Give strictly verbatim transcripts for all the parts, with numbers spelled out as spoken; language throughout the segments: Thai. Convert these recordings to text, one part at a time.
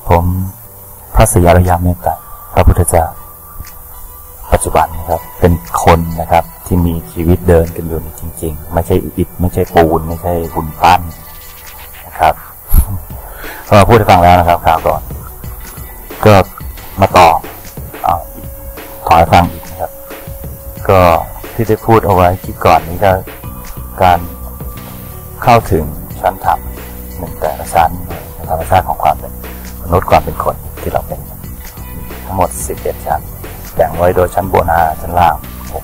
ผมพระศรีอริยเมตไตรพระพุทธเจ้าปัจจุบันนะครับเป็นคนนะครับที่มีชีวิตเดินกันอยู่จริงๆไม่ใช่อิฐไม่ใช่ปูนไม่ใช่หุ่นปั้นนะครับก็พูดให้ฟังแล้วนะครับข่าวก่อนก็มาต่อเอาขอให้ฟังอีกนะครับก็ที่ได้พูดเอาไว้คลิปก่อนนี้ก็การเข้าถึงชั้นธรรมหนึ่งแต่ละชั้นในธรรมชาติของความเป็นมนุษย์ความเป็นคนที่เราเป็นทั้งหมดสิบเอ็ดชั้นแบ่งไว้โดยชั้นบนห้าชั้นล่างหก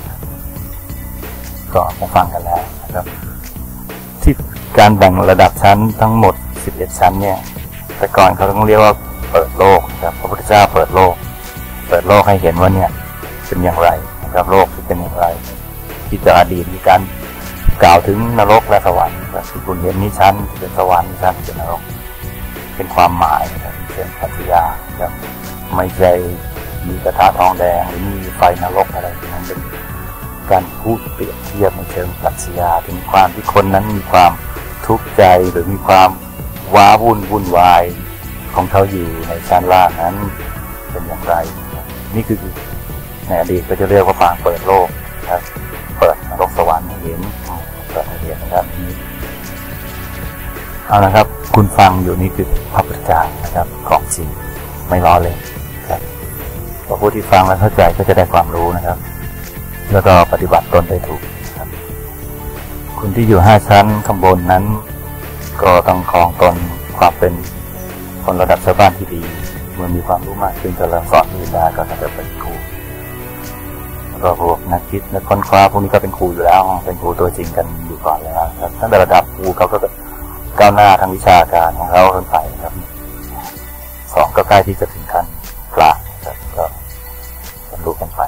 ก็มาฟังกันแล้วนะครับที่การแบ่งระดับชั้นทั้งหมดสิบเอ็ดชั้นเนี่ยแต่ก่อนเขาต้องเรียกว่าเปิดโลกนะครับพระพุทธเจ้าเปิดโลกเปิดโลกให้เห็นว่าเนี่ยเป็นอย่างไรนะครับโลกที่เป็นอย่างไรที่จะอดีตมีการกล่าวถึงนรกและสวรรค์ที่คุณเห็นนี้ชั้นเป็นสวรรค์ชั้นเป็นนรกเป็นความหมายนะครับเช่นปัจจัยนะครับไม่ใช่มีกระทะทองแดงหรือมีไฟนรกอะไรนั้นเป็นการพูดเปรียบเทียบในเชิงปรัชญาถึงความที่คนนั้นมีความทุกข์ใจหรือมีความว้าวุ่นวุ่นวายของเขาอยู่ในชั้นล่างนั้นเป็นอย่างไรนี่คือในอดีตก็จะเรียกว่าปางเปิดโลกนะครับเปิดนรกสวรรค์ให้เห็นเปิดให้เห็นนะครับเอานะครับคุณฟังอยู่นี่คือพระพุทธเจ้านะครับของจริงไม่ล้อเล่นครับพอผู้ที่ฟังแล้วเข้าใจก็จะได้ความรู้นะครับแล้วก็ปฏิบัติตนได้ถูกครับคุณที่อยู่ห้าชั้นข้างบนนั้นก็ต้องครองตนความเป็นคนระดับชาวบ้านที่ดีเมื่อมีความรู้มากขึ้นจะเริ่มสอนวิชาก็จะเป็นครูแล้วก็พวกนักคิดนักค้นคว้าพวกนี้ก็เป็นครูอยู่แล้วเป็นครูตัวจริงกันอยู่ก่อนแล้วครับตั้งแต่ระดับครูเขาก็ก้าวหน้าทางวิชาการของเขาขึ้นไปครับสองก็ใกล้ที่จะถึงขั้นกลางครับก็บรรลุกันไป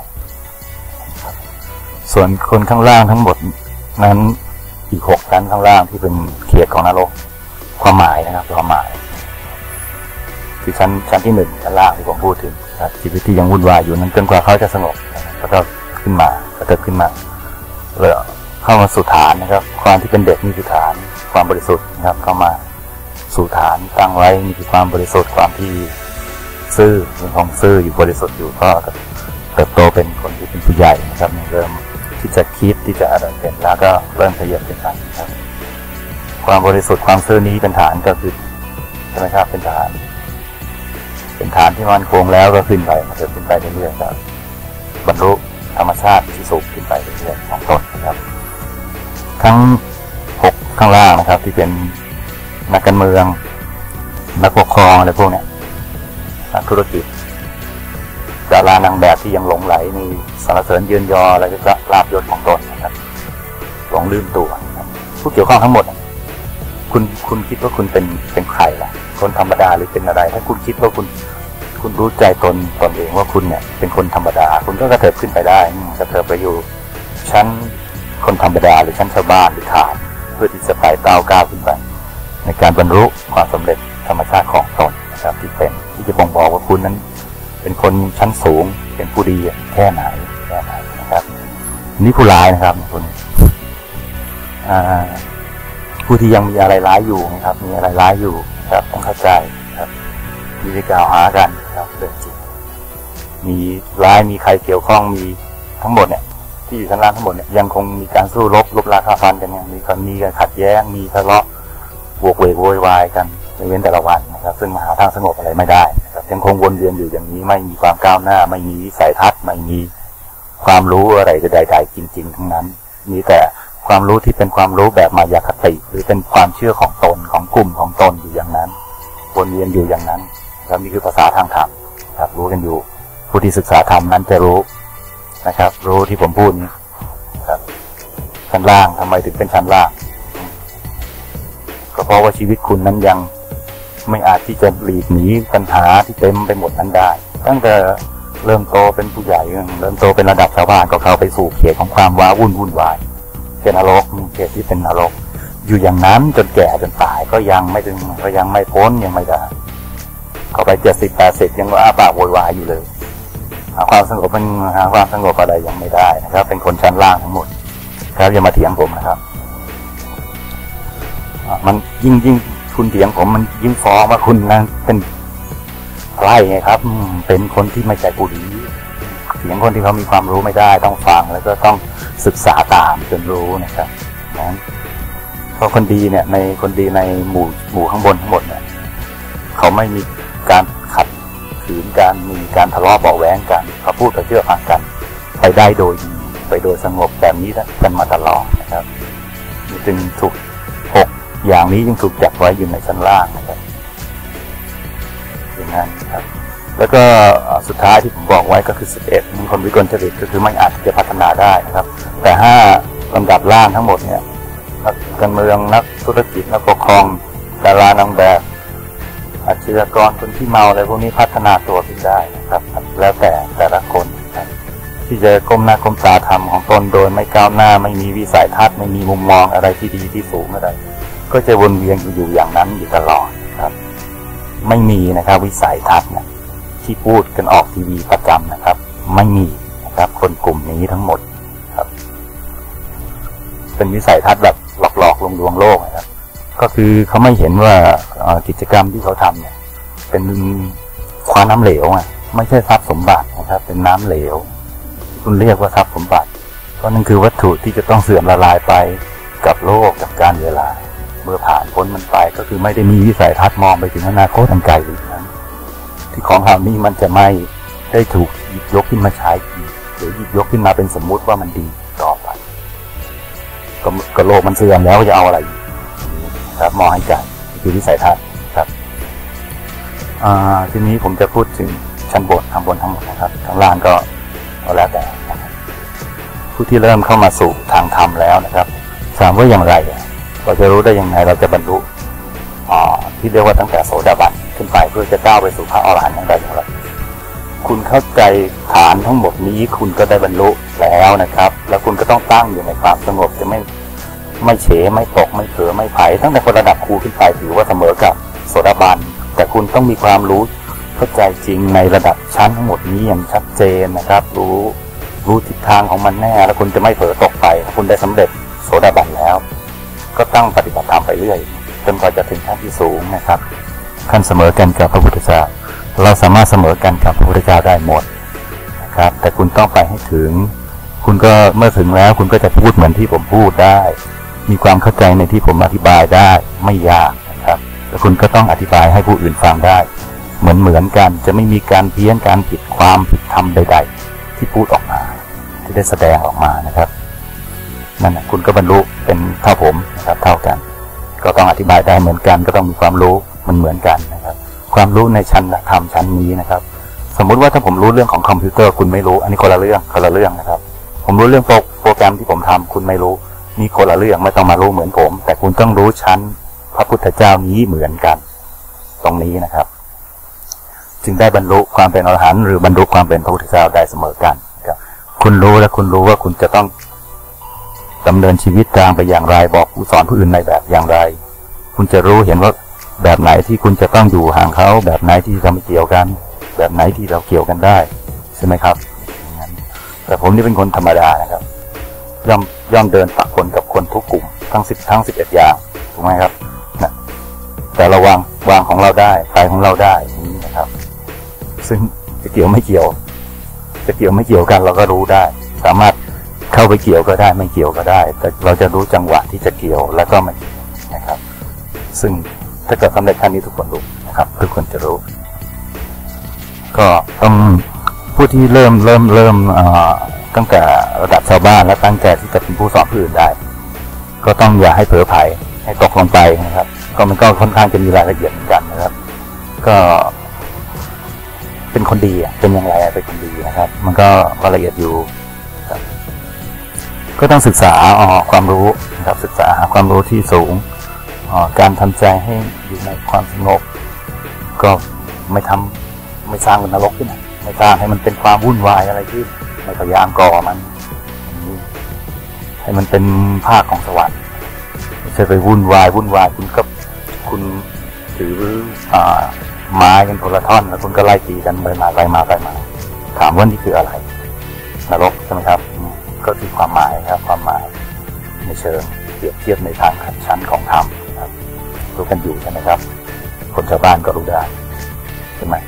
ส่วนคนข้างล่างทั้งหมดนั้นอีกหกชั้นข้างล่างที่เป็นเขตของนรกความหมายนะครับความหมายคือชั้นชั้นที่หนึ่งชั้นล่างที่ผมพูดถึงครับชีวิตที่ยังวุ่นวายอยู่นั้นจนกว่าเขาจะสงบแล้วก็ขึ้นมาก็เกิดขึ้นมาแล้วเข้ามาสู่ฐานนะครับความที่เป็นเด็กนี่คือฐานความบริสุทธิ์นะครับเข้ามาสู่ฐานตั้งไว้นี่คือความบริสุทธิ์ความที่ซื่อมีความซื่ออยู่บริสุทธิ์อยู่ก็เติบโตเป็นคนที่เป็นผู้ใหญ่นะครับเริ่มที่จะคิดที่จะอะไรเป็นแล้วก็เริ่มขยับเป็นฐานครับความบริสุทธิ์ความซื่อนี้เป็นฐานก็คือใช่ไหมครับเป็นฐานเป็นฐานที่มั่นคงแล้วก็ขึ้นไปมันจะขึ้นไปเรื่อยๆครับบรรลุธรรมชาติที่สูงขึ้นไปเรื่อยๆของตนนะครับทั้งหกข้างล่างนะครับที่เป็นนักการเมืองนักปกครองอะไรพวกเนี้ยนักธุรกิจดารานางแบบที่ยังหลงไหลในสรรเสริญเยือนยออะไรก็ลาภยศของตนนะครับหลงลืมตัวผู้เกี่ยวข้องทั้งหมดคุณคุณคิดว่าคุณเป็นเป็นใครล่ะคนธรรมดาหรือเป็นอะไรถ้าคุณคิดว่าคุณคุณรู้ใจตนตนเองว่าคุณเนี่ยเป็นคนธรรมดาคุณก็กระเถิบขึ้นไปได้กระเถิบไปอยู่ชั้นคนธรรมดาหรือชั้นชาวบ้านหรือฐานเพื่อที่จะไต่เต้าก้าวขึ้นไปในการบรรลุความสำเร็จธรรมชาติของตนนะครับที่เป็นที่จะบ่งบอกว่าคุณนั้นเป็นคนชั้นสูงเป็นผู้ดีแค่ไหนแค่ไหนนะครับนี่ผู้ร้ายนะครับคุณผู้ที่ยังมีอะไรร้ายอยู่นะครับมีอะไรร้ายอยู่ครับต้องเข้าใจครับมีที่กล่าวหากันครับเรื่องจริงมีร้ายมีใครเกี่ยวข้องมีทั้งหมดเนี่ยที่อยู่ชั้นล่างทั้งหมดเนี่ยยังคงมีการสู้รบลบราฆ่าฟันกันเนี่ยมีคนมีการขัดแย้งมีทะเลาะบวกเวกโวยวายกันในเว้นแต่ละวันนะครับซึ่งมาหาทางสงบอะไรไม่ได้นะครับยังคงวนเวียนอยู่อย่างนี้ไม่มีความก้าวหน้าไม่มีวิสัยทัศน์ไม่มีความรู้อะไรใดๆจริงๆทั้งนั้นมีแต่ความรู้ที่เป็นความรู้แบบมายาคติหรือเป็นความเชื่อของตนของกลุ่มของตนอยู่อย่างนั้นวนเวียนอยู่อย่างนั้นครับนี่คือภาษาทางธรรมครับรู้กันอยู่ผู้ที่ศึกษาธรรมนั้นจะรู้นะครับรู้ที่ผมพูดนี้ครับชั้นล่างทำไมถึงเป็นชั้นล่างก็เพราะว่าชีวิตคุณนั้นยังไม่อาจที่จะหลีกหนีปัญหาที่เต็มไปหมดนั้นได้ตั้งแต่เริ่มโตเป็นผู้ใหญ่เริ่มโตเป็นระดับชาวบ้านก็เข้าไปสู่เขตของความว้าวุ่นวุ่นวายเป็นนรกเขตที่เป็นนรกอยู่อย่างนั้นจนแก่จนตายก็ยังไม่ถึงก็ยังไม่พ้นยังไม่ได้เข้าไปเจ็ดสิบแปดสิบยังว่าอาปากโวยวายอยู่เลยหาความสงบเป็นหาความสงบอะไรยังไม่ได้นะครับเป็นคนชั้นล่างทั้งหมดครับอย่ามาเถียงผมนะครับมันยิ่งยิ่งคุณเถียงผมมันยิ่งฟ้องว่าคุณนั้นเป็นล้ไงครับเป็นคนที่ไม่ใจผู้ดีเสียงคนที่เขามีความรู้ไม่ได้ต้องฟังแล้วก็ต้องศึกษาตามจนรู้นะครับนั้นเพราะคนดีเนี่ยในคนดีในหมู่หมู่ข้างบนทั้งหมดเนี่ยเขาไม่มีการขัดขืนการมีการทะเลาะเบาแหวงกันเขาพูดกับเชื่อฟังกันไปได้โดยดีไปโดยสงบแบบนี้กันมาตลอดนะครับจึงถูกหกอย่างนี้จึงถูกจัดไว้อยู่ในชั้นล่างนะครับอย่างนั้นครับแล้วก็สุดท้ายที่ผมบอกไว้ก็คือสิบเอ็ดมีคนวิกลจริตก็คือไม่อาจจะพัฒนาได้นะครับแต่ห้าลำดับล่างทั้งหมดเนี่ยนักการเมืองนักธุรกิจนักปกครองดารานางแบบอาชญากรคนที่เมาอะไรพวกนี้พัฒนาตัวขึ้นได้นะครับแล้วแต่แต่ละคนครับที่จะก้มหน้าก้มตาทำของตนโดยไม่ก้าวหน้าไม่มีวิสัยทัศน์ไม่มีมุมมองอะไรที่ดีที่สูงอะไรก็จะวนเวียนอยู่อย่างนั้นอยู่ตลอดครับไม่มีนะครับวิสัยทัศน์นะที่พูดกันออกทีวีประจำนะครับไม่มีนะครับคนกลุ่มนี้ทั้งหมดครับเป็นวิสัยทัศน์แบบหลอกๆลวงๆโลกนะครับก็คือเขาไม่เห็นว่ากิจกรรมที่เขาทำเนี่ยเป็นคว้าน้ำเหลวอ่ะไม่ใช่ทรัพย์สมบัตินะครับเป็นน้ำเหลวคุณเรียกว่าทรัพย์สมบัติเพราะนั่นคือวัตถุที่จะต้องเสื่อมละลายไปกับโลกกับการเวลาเมื่อผ่านพ้นมันไปก็คือไม่ได้มีวิสัยทัศน์มองไปถึงอนาคตอันไกลหรือนั้นที่ของเหล่านี้มันจะไม่ได้ถูกหยิบยกขึ้นมาใช้หรือหยิบยกขึ้นมาเป็นสมมุติว่ามันดีต่อไปก็โลกมันเสื่อมแล้วจะเอาอะไรครับมองให้ไกลคือวิสัยทัศน์ครับทีนี้ผมจะพูดถึงชั้นบนทางบนทั้งหมดนะครับทางล่างก็แล้วแต่ผู้ที่เริ่มเข้ามาสู่ทางธรรมแล้วนะครับถามว่าอย่างไรเราจะรู้ได้ยังไงเราจะบรรลุที่เรียกว่าตั้งแต่โสดาบันขึ้นไปเพื่อจะก้าวไปสู่พระอรหันต์อย่างไรอย่างไรคุณเข้าใจฐานทั้งหมดนี้คุณก็ได้บรรลุแล้วนะครับแล้วคุณก็ต้องตั้งอยู่ในความสงบจะไม่ไม่เฉไม่ตกไม่เผลอไม่ไผ่ตั้งแต่คนระดับครูขึ้นไปถือว่าเสมอกับโสดาบันแต่คุณต้องมีความรู้เข้าใจจริงในระดับชั้นทั้งหมดนี้อย่างชัดเจนนะครับรู้รู้ทิศทางของมันแน่แล้วคุณจะไม่เผลอตกไปคุณได้สำเร็จโสดาบันแล้วก็ต้องปฏิบัติตามไปเรื่อยจนกว่าจะถึงขั้นที่สูงนะครับขั้นเสมอกันกับพระพุทธเจ้าเราสามารถเสมอกันกับพระพุทธเจ้าได้หมดนะครับแต่คุณต้องไปให้ถึงคุณก็เมื่อถึงแล้วคุณก็จะพูดเหมือนที่ผมพูดได้มีความเข้าใจในที่ผมอธิบายได้ไม่ยากนะครับแล้วคุณก็ต้องอธิบายให้ผู้อื่นฟังได้เหมือนเหมือนกันจะไม่มีการเพี้ยนการผิดความผิดธรรมใดๆที่พูดออกมาที่ได้แสดงออกมานะครับนั่นนะคุณก็บรรลุเป็นเท่าผมนะครับเท่ากันก็ต้องอธิบายได้เหมือนกันก็ต้องมีความรู้มันเหมือนกันนะครับความรู้ในชั้นธรรมชั้นนี้นะครับสมมุติว่าถ้าผมรู้เรื่องของคอมพิวเตอร์คุณไม่รู้อันนี้คนละเรื่องคนละเรื่องนะครับผมรู้เรื่องโปรแกรมที่ผมทำคุณไม่รู้นี่คนละเรื่องไม่ต้องมารู้เหมือนผมแต่คุณต้องรู้ชั้นพระพุทธเจ้านี้เหมือนกันตรงนี้นะครับจึงได้บรรลุความเป็นอรหันต์หรือบรรลุความเป็นพระพุทธเจ้าได้เสมอกันครับคุณรู้และคุณรู้ว่าคุณจะต้องดำเนินชีวิตกลางไปอย่างไรบอกผู้สอนผู้อื่นในแบบอย่างไรคุณจะรู้เห็นว่าแบบไหนที่คุณจะต้องอยู่ห่างเขาแบบไหนที่เราไม่เกี่ยวกันแบบไหนที่เราเกี่ยวกันได้ใช่ไหมครับแต่ผมนี่เป็นคนธรรมดานะครับย่อมย่อมเดินปะปนกับคนทุกกลุ่มทั้งสิบทั้งสิบเอ็ดอย่างถูกไหมครับนะแต่เราวางวางของเราได้ไปของเราได้นี้นะครับซึ่งจะเกี่ยวไม่เกี่ยวจะเกี่ยวไม่เกี่ยวกันเราก็รู้ได้สามารถเข้าไปเกี่ยวก็ได้ไม่เกี่ยวก็ได้แต่เราจะรู้จังหวะที่จะเกี่ยวแล้วก็ไม่นะครับซึ่งถ้าเกิดสำเร็จขั้นนี้ทุกคนรู้นะครับทุกคนจะรู้ก็ต้องผู้ที่เริ่มเริ่มเริ่มตั้งแต่ระดับชาวบ้านและตั้งใจที่จะเป็นผู้สอนผู้อื่นได้ก็ต้องอย่าให้เผลอไผ่ให้ตกลงไปนะครับก็มันก็ค่อนข้างจะมีรายละเอียดเหมือนกันนะครับก็เป็นคนดีเป็นอย่างไรเป็นคนดีนะครับมันก็รายละเอียดอยู่ก็ต้องศึกษาความรู้นะครับศึกษาหาความรู้ที่สูงการทำใจให้อยู่ในความสงบก็ไม่ทำไม่สร้างนรกขึ้นไม่สร้างให้มันเป็นความวุ่นวายอะไรที่ไม่พยายามก่อมันให้มันเป็นภาคของสวรรค์ไม่ใช่ไปวุ่นวายวุ่นวายคุณก็คุณถืออ่าไม้กันคนละท่อนแล้วคุณก็ไล่ตีกันไปมาไปมาไปมาถามว่านี่คืออะไรนรกใช่ไหมครับก็คือความหมายครับความหมายในเชิงเปรียบเทียบในทางชั้นของธรรมรู้กันอยู่ใช่ไหมครับคนชาวบ้านก็รู้ได้ใช่ไหม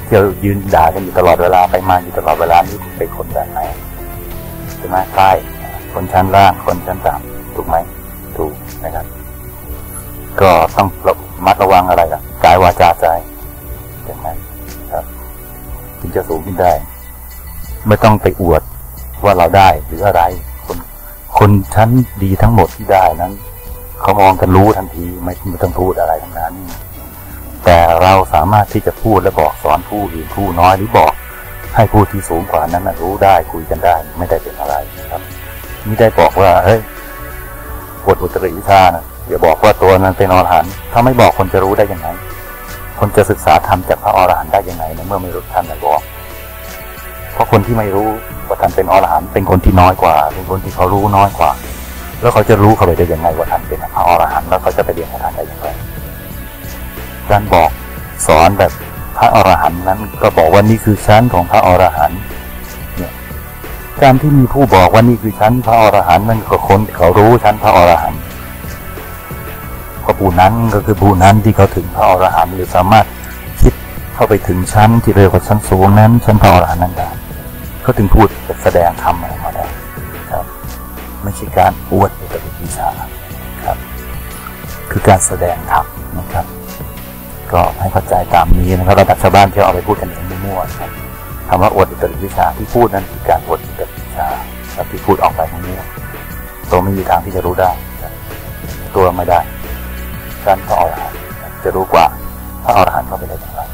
เที่ยวยืนด่ากันอยู่ตลอดเวลาไปมาอยู่ตลอดเวลานี่เป็นคนแบบไหนใช่ไหมใช่คนชั้นล่างคนชั้นต่ำถูกไหมถูกนะครับก็ต้องระมัดระวังอะไรกันกายวาจาใจอย่างนั้นครับถึงจะสูงขึ้นได้ไม่ต้องไปอวดว่าเราได้หรืออะไรคนคนชั้นดีทั้งหมดที่ได้นั้นเขามองกันรู้ทันทีไม่ไม่ต้องพูดอะไรทั้งนั้นแต่เราสามารถที่จะพูดและบอกสอนผู้อื่นผู้น้อยหรือบอกให้ผู้ที่สูงกว่านั้นรู้ได้คุยกันได้ไม่ได้เป็นอะไรนะครับไม่ได้บอกว่าเฮ้ยบทอุตริวิชานะอย่าบอกว่าตัวนั้นเป็นอรหันต์ถ้าไม่บอกคนจะรู้ได้ยังไงคนจะศึกษาธรรมจากพระอรหันต์ได้ยังไงนะเมื่อไม่รู้ท่านได้บอกเพราะคนที่ไม่รู้ว่าท่านเป็นอรหันต์เป็นคนที่น้อยกว่าเป็นคนที่เขารู้น้อยกว่าแล้วเขาจะรู้เขาไปได้ยังไงว่าท่านเป็นพระอรหันต์แล้วเขาจะไปเรียนกับท่านได้อย่างไรการบอกสอนแบบพระอรหันต์นั้นก็บอกว่านี่คือชั้นของพระอรหันต์เนี่ยการที่มีผู้บอกว่านี่คือชั้นพระอรหันต์นั่นก็คนเขารู้ชั้นพระอรหันต์ก็ผู้นั้นก็คือผู้นั้นที่เขาถึงพระอรหันต์หรือสามารถคิดเข้าไปถึงชั้นที่เรียกว่าชั้นสูงนั้นชั้นพระอรหันต์นั้นได้เขาถึงพูดแสดงธรรมออกมาได้ครับไม่ใช่การอวดอุตริวิชาครับคือการแสดงธรรมนะครับก็ให้เข้าใจตามนี้นะครับระดับชาวบ้านที่เอาไปพูดกันเองมั่วๆครับคำว่าอวดอุตริวิชาที่พูดนั้นคือการอวดอุตริวิชาครับที่พูดออกไปมั่วตัวไม่มีทางที่จะรู้ได้ตัวไม่ได้ชั้นพระอรหันต์จะรู้กว่าพระอรหันต์เข้าไปได้อย่างไร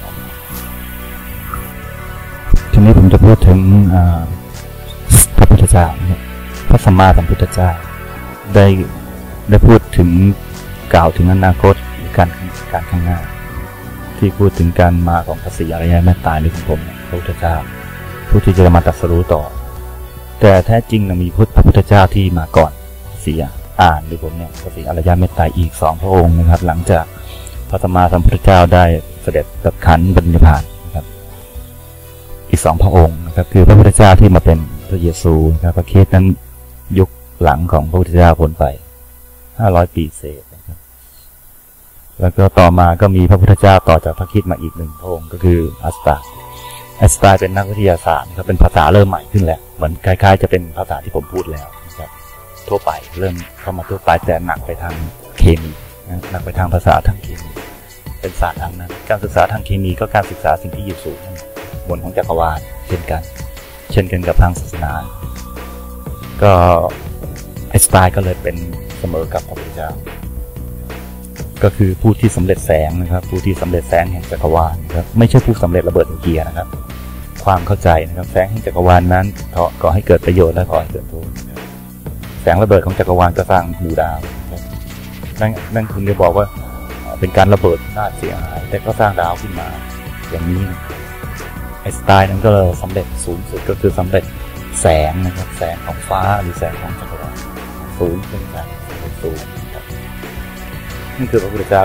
ทีนี้ผมจะพูดถึงพระพุทธเจ้าพระสัมมาสัมพุทธเจ้าได้ได้พูดถึงกล่าวถึงอนาคตการการข้างหน้าที่พูดถึงการมาของพระศรีอริยเมตไตรหรือของผมพระพุทธเจ้าผู้ที่จะมาตรัสรู้ต่อแต่แท้จริงมีพระพุทธเจ้าที่มาก่อนเสียอ่านหรือผมเนี่ยพระศรีอริยเมตไตรอีกสองพระองค์นะครับหลังจากพระสัมมาสัมพุทธเจ้าได้เสด็จดับขันธ์บรรลุนิพพานนะครับอีกสองพระองค์นะครับคือพระพุทธเจ้าที่มาเป็นพระเยซูนะครับพระคริสต์นั้นยุคหลังของพระพุทธเจ้าพ้นไปห้าร้อยปีเศษนะครับแล้วก็ต่อมาก็มีพระพุทธเจ้าต่อจากพระคริสต์มาอีกหนึ่งพระองค์ก็คืออัสตาอัสตาเป็นนักวิทยาศาสตร์นะครับเป็นภาษาเริ่มใหม่ขึ้นแล้วเหมือนคล้ายๆจะเป็นภาษาที่ผมพูดแล้วนะครับทั่วไปเริ่มเข้ามาทั่วไปแต่หนักไปทางเคมีหนักไปทางภาษาทางเคมีเป็นศาสตร์ทางนั้นการศึกษาทางเคมีก็การศึกษาสิ่งที่อยู่สูงบนของจักรวาลเช่นกันเช่นกันกับทางศาสนาก็ไอน์สไตน์ก็เลยเป็นเสมอกับพระพุทธเจ้าก็คือผู้ที่สำเร็จแสงนะครับผู้ที่สำเร็จแสงแห่งจักรวาลนะครับไม่ใช่ผู้สำเร็จระเบิดนิวเคลียร์นะครับความเข้าใจนะครับแสงแห่งจักรวาลนั้นก่อให้เกิดประโยชน์และก่อให้เกิดโทษแสงระเบิดของจักรวาลก็สร้างหมู่ดาวนั่นนั่นคุณจะบอกว่าเป็นการระเบิดน่าเสียหายแต่ก็สร้างดาวขึ้นมาอย่างนี้ไอน์สไตน์นั้นก็สำเร็จสูงสุดก็คือสำเร็จแสงนะครับแสงของฟ้าหรือแสงของจักรวาลสูงขึ้นไปสูงครับนี่คือพระพุทธเจ้า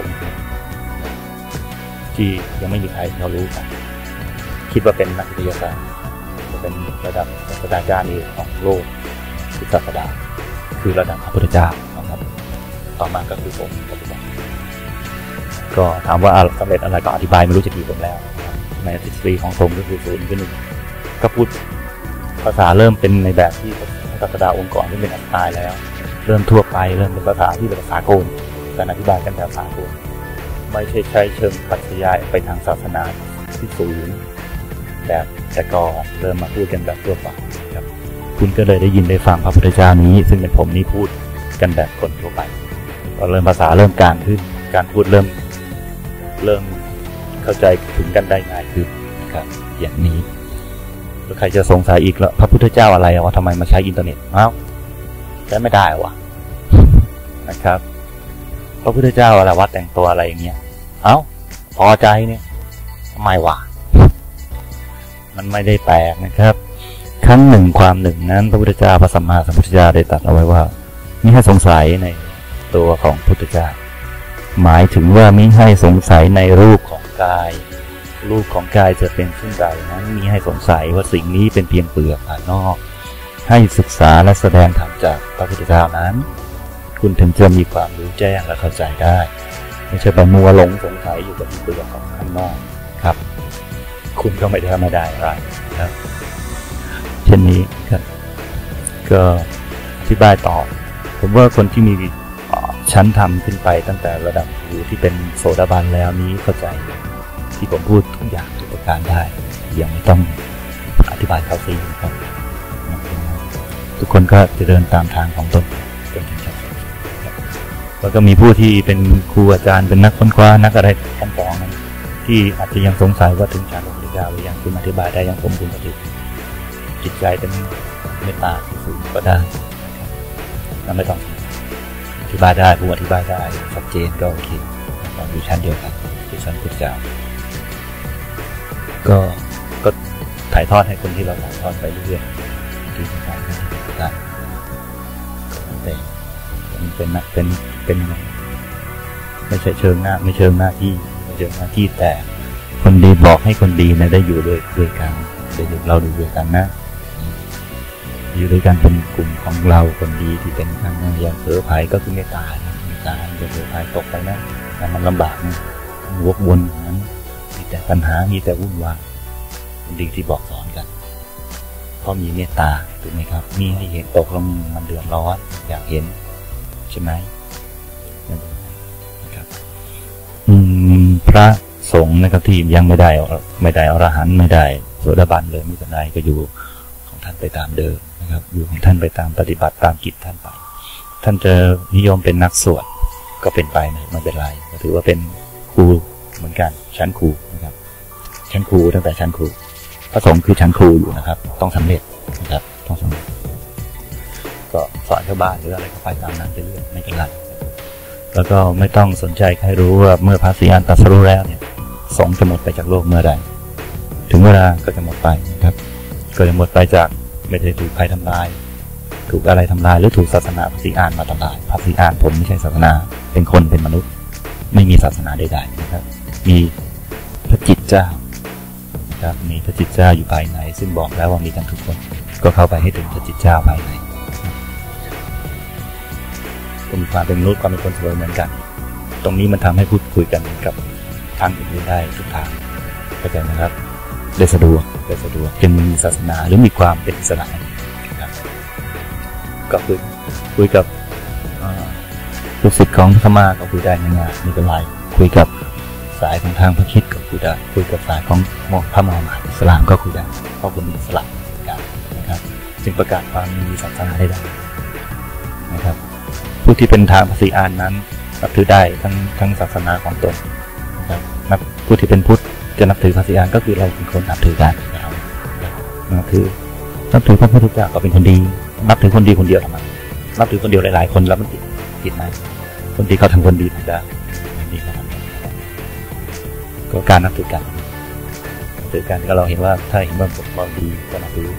ที่ยังไม่มีใครเขารู้กันคิดว่าเป็นนักวิทยาศาสตร์จะเป็นระดับศาสตราจารย์ของโลกคือศาสดาคือระดับพระพุทธเจ้านะครับต่อมาก็คือผมปัจจุบันก็ถามว่าสำเร็จอะไรก็อธิบายไม่รู้จะกี่คนแล้วในทฤษฎีของผมก็คือศูนย์คือหนึ่งก็พูดภาษาเริ่มเป็นในแบบที่ศาสดาองค์ก่อนที่เป็นอัตตายแล้วเริ่มทั่วไปเริ่มเป็นภาษาที่เป็นภาษาโกนการอธิบายกันแบบภาษาโกนไม่ใช่ใช้เชิงปรัชญาไปทางศาสนาที่ศูนย์แบบแต่ก่อนเริ่มมาพูดกันแบบทั่วไปครับคุณก็เลยได้ยินได้ฟังพระพุทธเจ้านี้ซึ่งเป็นผมนี้พูดกันแบบคนทั่วไปก็เริ่มภาษาเริ่มการขึ้นการพูดเริ่มเริ่มเข้าใจถึงกันได้ง่ายขึ้นนะครับอย่างนี้แล้วใครจะสงสัยอีกแล้วพระพุทธเจ้าอะไรวะทำไมมาใช้อินเทอร์เน็ตอ้าวใช้ไม่ได้วะนะครับพระพุทธเจ้าอะไรวะแต่งตัวอะไรอย่างเงี้ยเอ้าพอใจเนี่ยทำไมวะมันไม่ได้แปลกนะครับครั้งหนึ่งความหนึ่งนั้นพระพุทธเจ้าพระสัมมาสัมพุทธเจ้าได้ตรัสเอาไว้ว่ามิให้สงสัยในตัวของพุทธเจ้าหมายถึงว่ามิให้สงสัยในรูปของกายรูปของกายจะเป็นเช่นใดนั้นมิให้สงสัยว่าสิ่งนี้เป็นเพียงเปลือกภายนอกให้ศึกษาและแสดงธรรมจากพระพุทธเจ้านั้นคุณถึงจะมีความรู้แจ้งและเข้าใจได้ไม่ใช่ไปมัวหลงสงสัยอยู่กับเปลือกของข้างนอกครับคุณก็ไม่ได้ไม่ได้อะไรนะครับเช่นนี้ครับก็อธิบายต่อผมว่าคนที่มีชั้นทำขึ้นไปตั้งแต่ระดับครูที่เป็นโสดาบันแล้วนี้เข้าใจที่ผมพูดทุกอย่างทุกประการได้ยังไม่ต้องอธิบายเขาซีครับทุกคนก็จะเดินตามทางของตนจนถึงชั้นแล้วก็มีผู้ที่เป็นครูอาจารย์เป็นนักค้นคว้านักอะไรขั้นตอนนั้นที่อาจจะยังสงสัยว่าถึงชั้นพระพุทธเจ้าหรือยังคุณอธิบายได้ยังผมคุณปฏิบัติจิตใจเป็นเมตตาสูงก็ได้เราไม่ต้องอธิบายได้ผู้อธิบายได้ชัดเจนก็โอเคเราอยู่ชั้นเดียวกันคือชั้นพุทธเจ้าก็ก็ถ่ายทอดให้คนที่เราถ่ายทอดไปเรื่อยๆที่สำคัญได้แต่มันเป็นนักเป็นเป็นไม่ใช่เชิงหน้าไม่เชิงหน้าที่ไม่เชิงหน้าที่แต่คนดีบอกให้คนดีนะได้อยู่ด้วยด้วยกันได้อยู่เราดูด้วยกันนะอยู่ด้วยกันเป็นกลุ่มของเราคนดีที่เป็นทางอย่างเผลอภัยก็คือเมตตาเมตตาอย่าเผลอภัยตกไปนะแต่มันลำบากนะวกวนนั้นมีแต่ปัญหามีแต่วุ่นวายคนดีที่บอกสอนกันเพราะมีเมตตาถูกไหมครับมีให้เห็นตกลงมันเดือดร้อนอยากเห็นใช่ไหมนะครับพระสงฆ์นะครับที่ยังไม่ได้ไม่ได้อรหันต์ไม่ได้โสดาบันเลยไม่เป็นไรก็อยู่ของท่านไปตามเดิมนะครับอยู่ของท่านไปตามปฏิบัติตามกิจท่านไปท่านจะนิยมเป็นนักสวดก็เป็นไปไม่เป็นไรก็ถือว่าเป็นครูเหมือนกันชั้นครูนะครับชั้นครูตั้งแต่ชั้นครูพระสงฆ์คือชั้นครูอยู่นะครับต้องสำเร็จนะครับต้องสำเร็จก็สอนชาวบ้านหรืออะไรก็ไปตามนั้นไปเรื่อยไม่เป็นไรแล้วก็ไม่ต้องสนใจใครรู้ว่าเมื่อพระศรีอานตรัสรู้แล้วเนี่ยสงฆ์จะหมดไปจากโลกเมื่อใดถึงเวลาก็จะหมดไปนะครับก็จะหมดไปจากไม่ได้ถูกใครทำลายถูกอะไรทำลายหรือถูกศาสนาพระศรีอานมาทำลายพระศรีอานผมไม่ใช่ศาสนาเป็นคนเป็นมนุษย์ไม่มีศาสนาใดๆนะครับมีพระจิตเจ้าครับมีพระจิตเจ้าอยู่ภายในซึ่งบอกแล้วว่ามีกันทุกคนก็เข้าไปให้ถึงพระจิตเจ้าภายในก็มีความเป็นมนุษย์ความเป็นคนเสมอเหมือนกันตรงนี้มันทำให้พูดคุยกันกับทางอื่นได้ทุกทางเข้าใจนะครับได้สะดวกได้สะดวกจึงมีศาสนาหรือมีความเป็นอิสระครับก็คุยคุยกับลูกศิษย์ของพม่าก็คุยได้ง่ายๆไม่เป็นไรคุยกับสายของทางพระคริสต์ก็คุยได้คุยกับสายของพระมหาอิสลามก็คุยได้เพราะคนอิสลามกันนะครับจึงประกาศความมีศาสนาได้นะครับผู้ที่เป็นทางพระศรีอานนั้นนับถือได้ทั้งทั้งศาสนาของตนนะครับนับผู้ที่เป็นพุทธจะนับถือพระศรีอานก็คือเราเป็นคนนับถือกันนะครับนับถือนับถือพระพุทธเจ้าก็เป็นคนดีนับถือคนดีคนเดียวทำไมนับถือคนเดียวหลายๆคนแล้วมันผิดผิดไหมคนดีเขาทำคนดีถูกได้ดีนะครับก็การนับถือกันนับถือกันก็เราเห็นว่าถ้าเห็นว่าเราดีก็นับถือ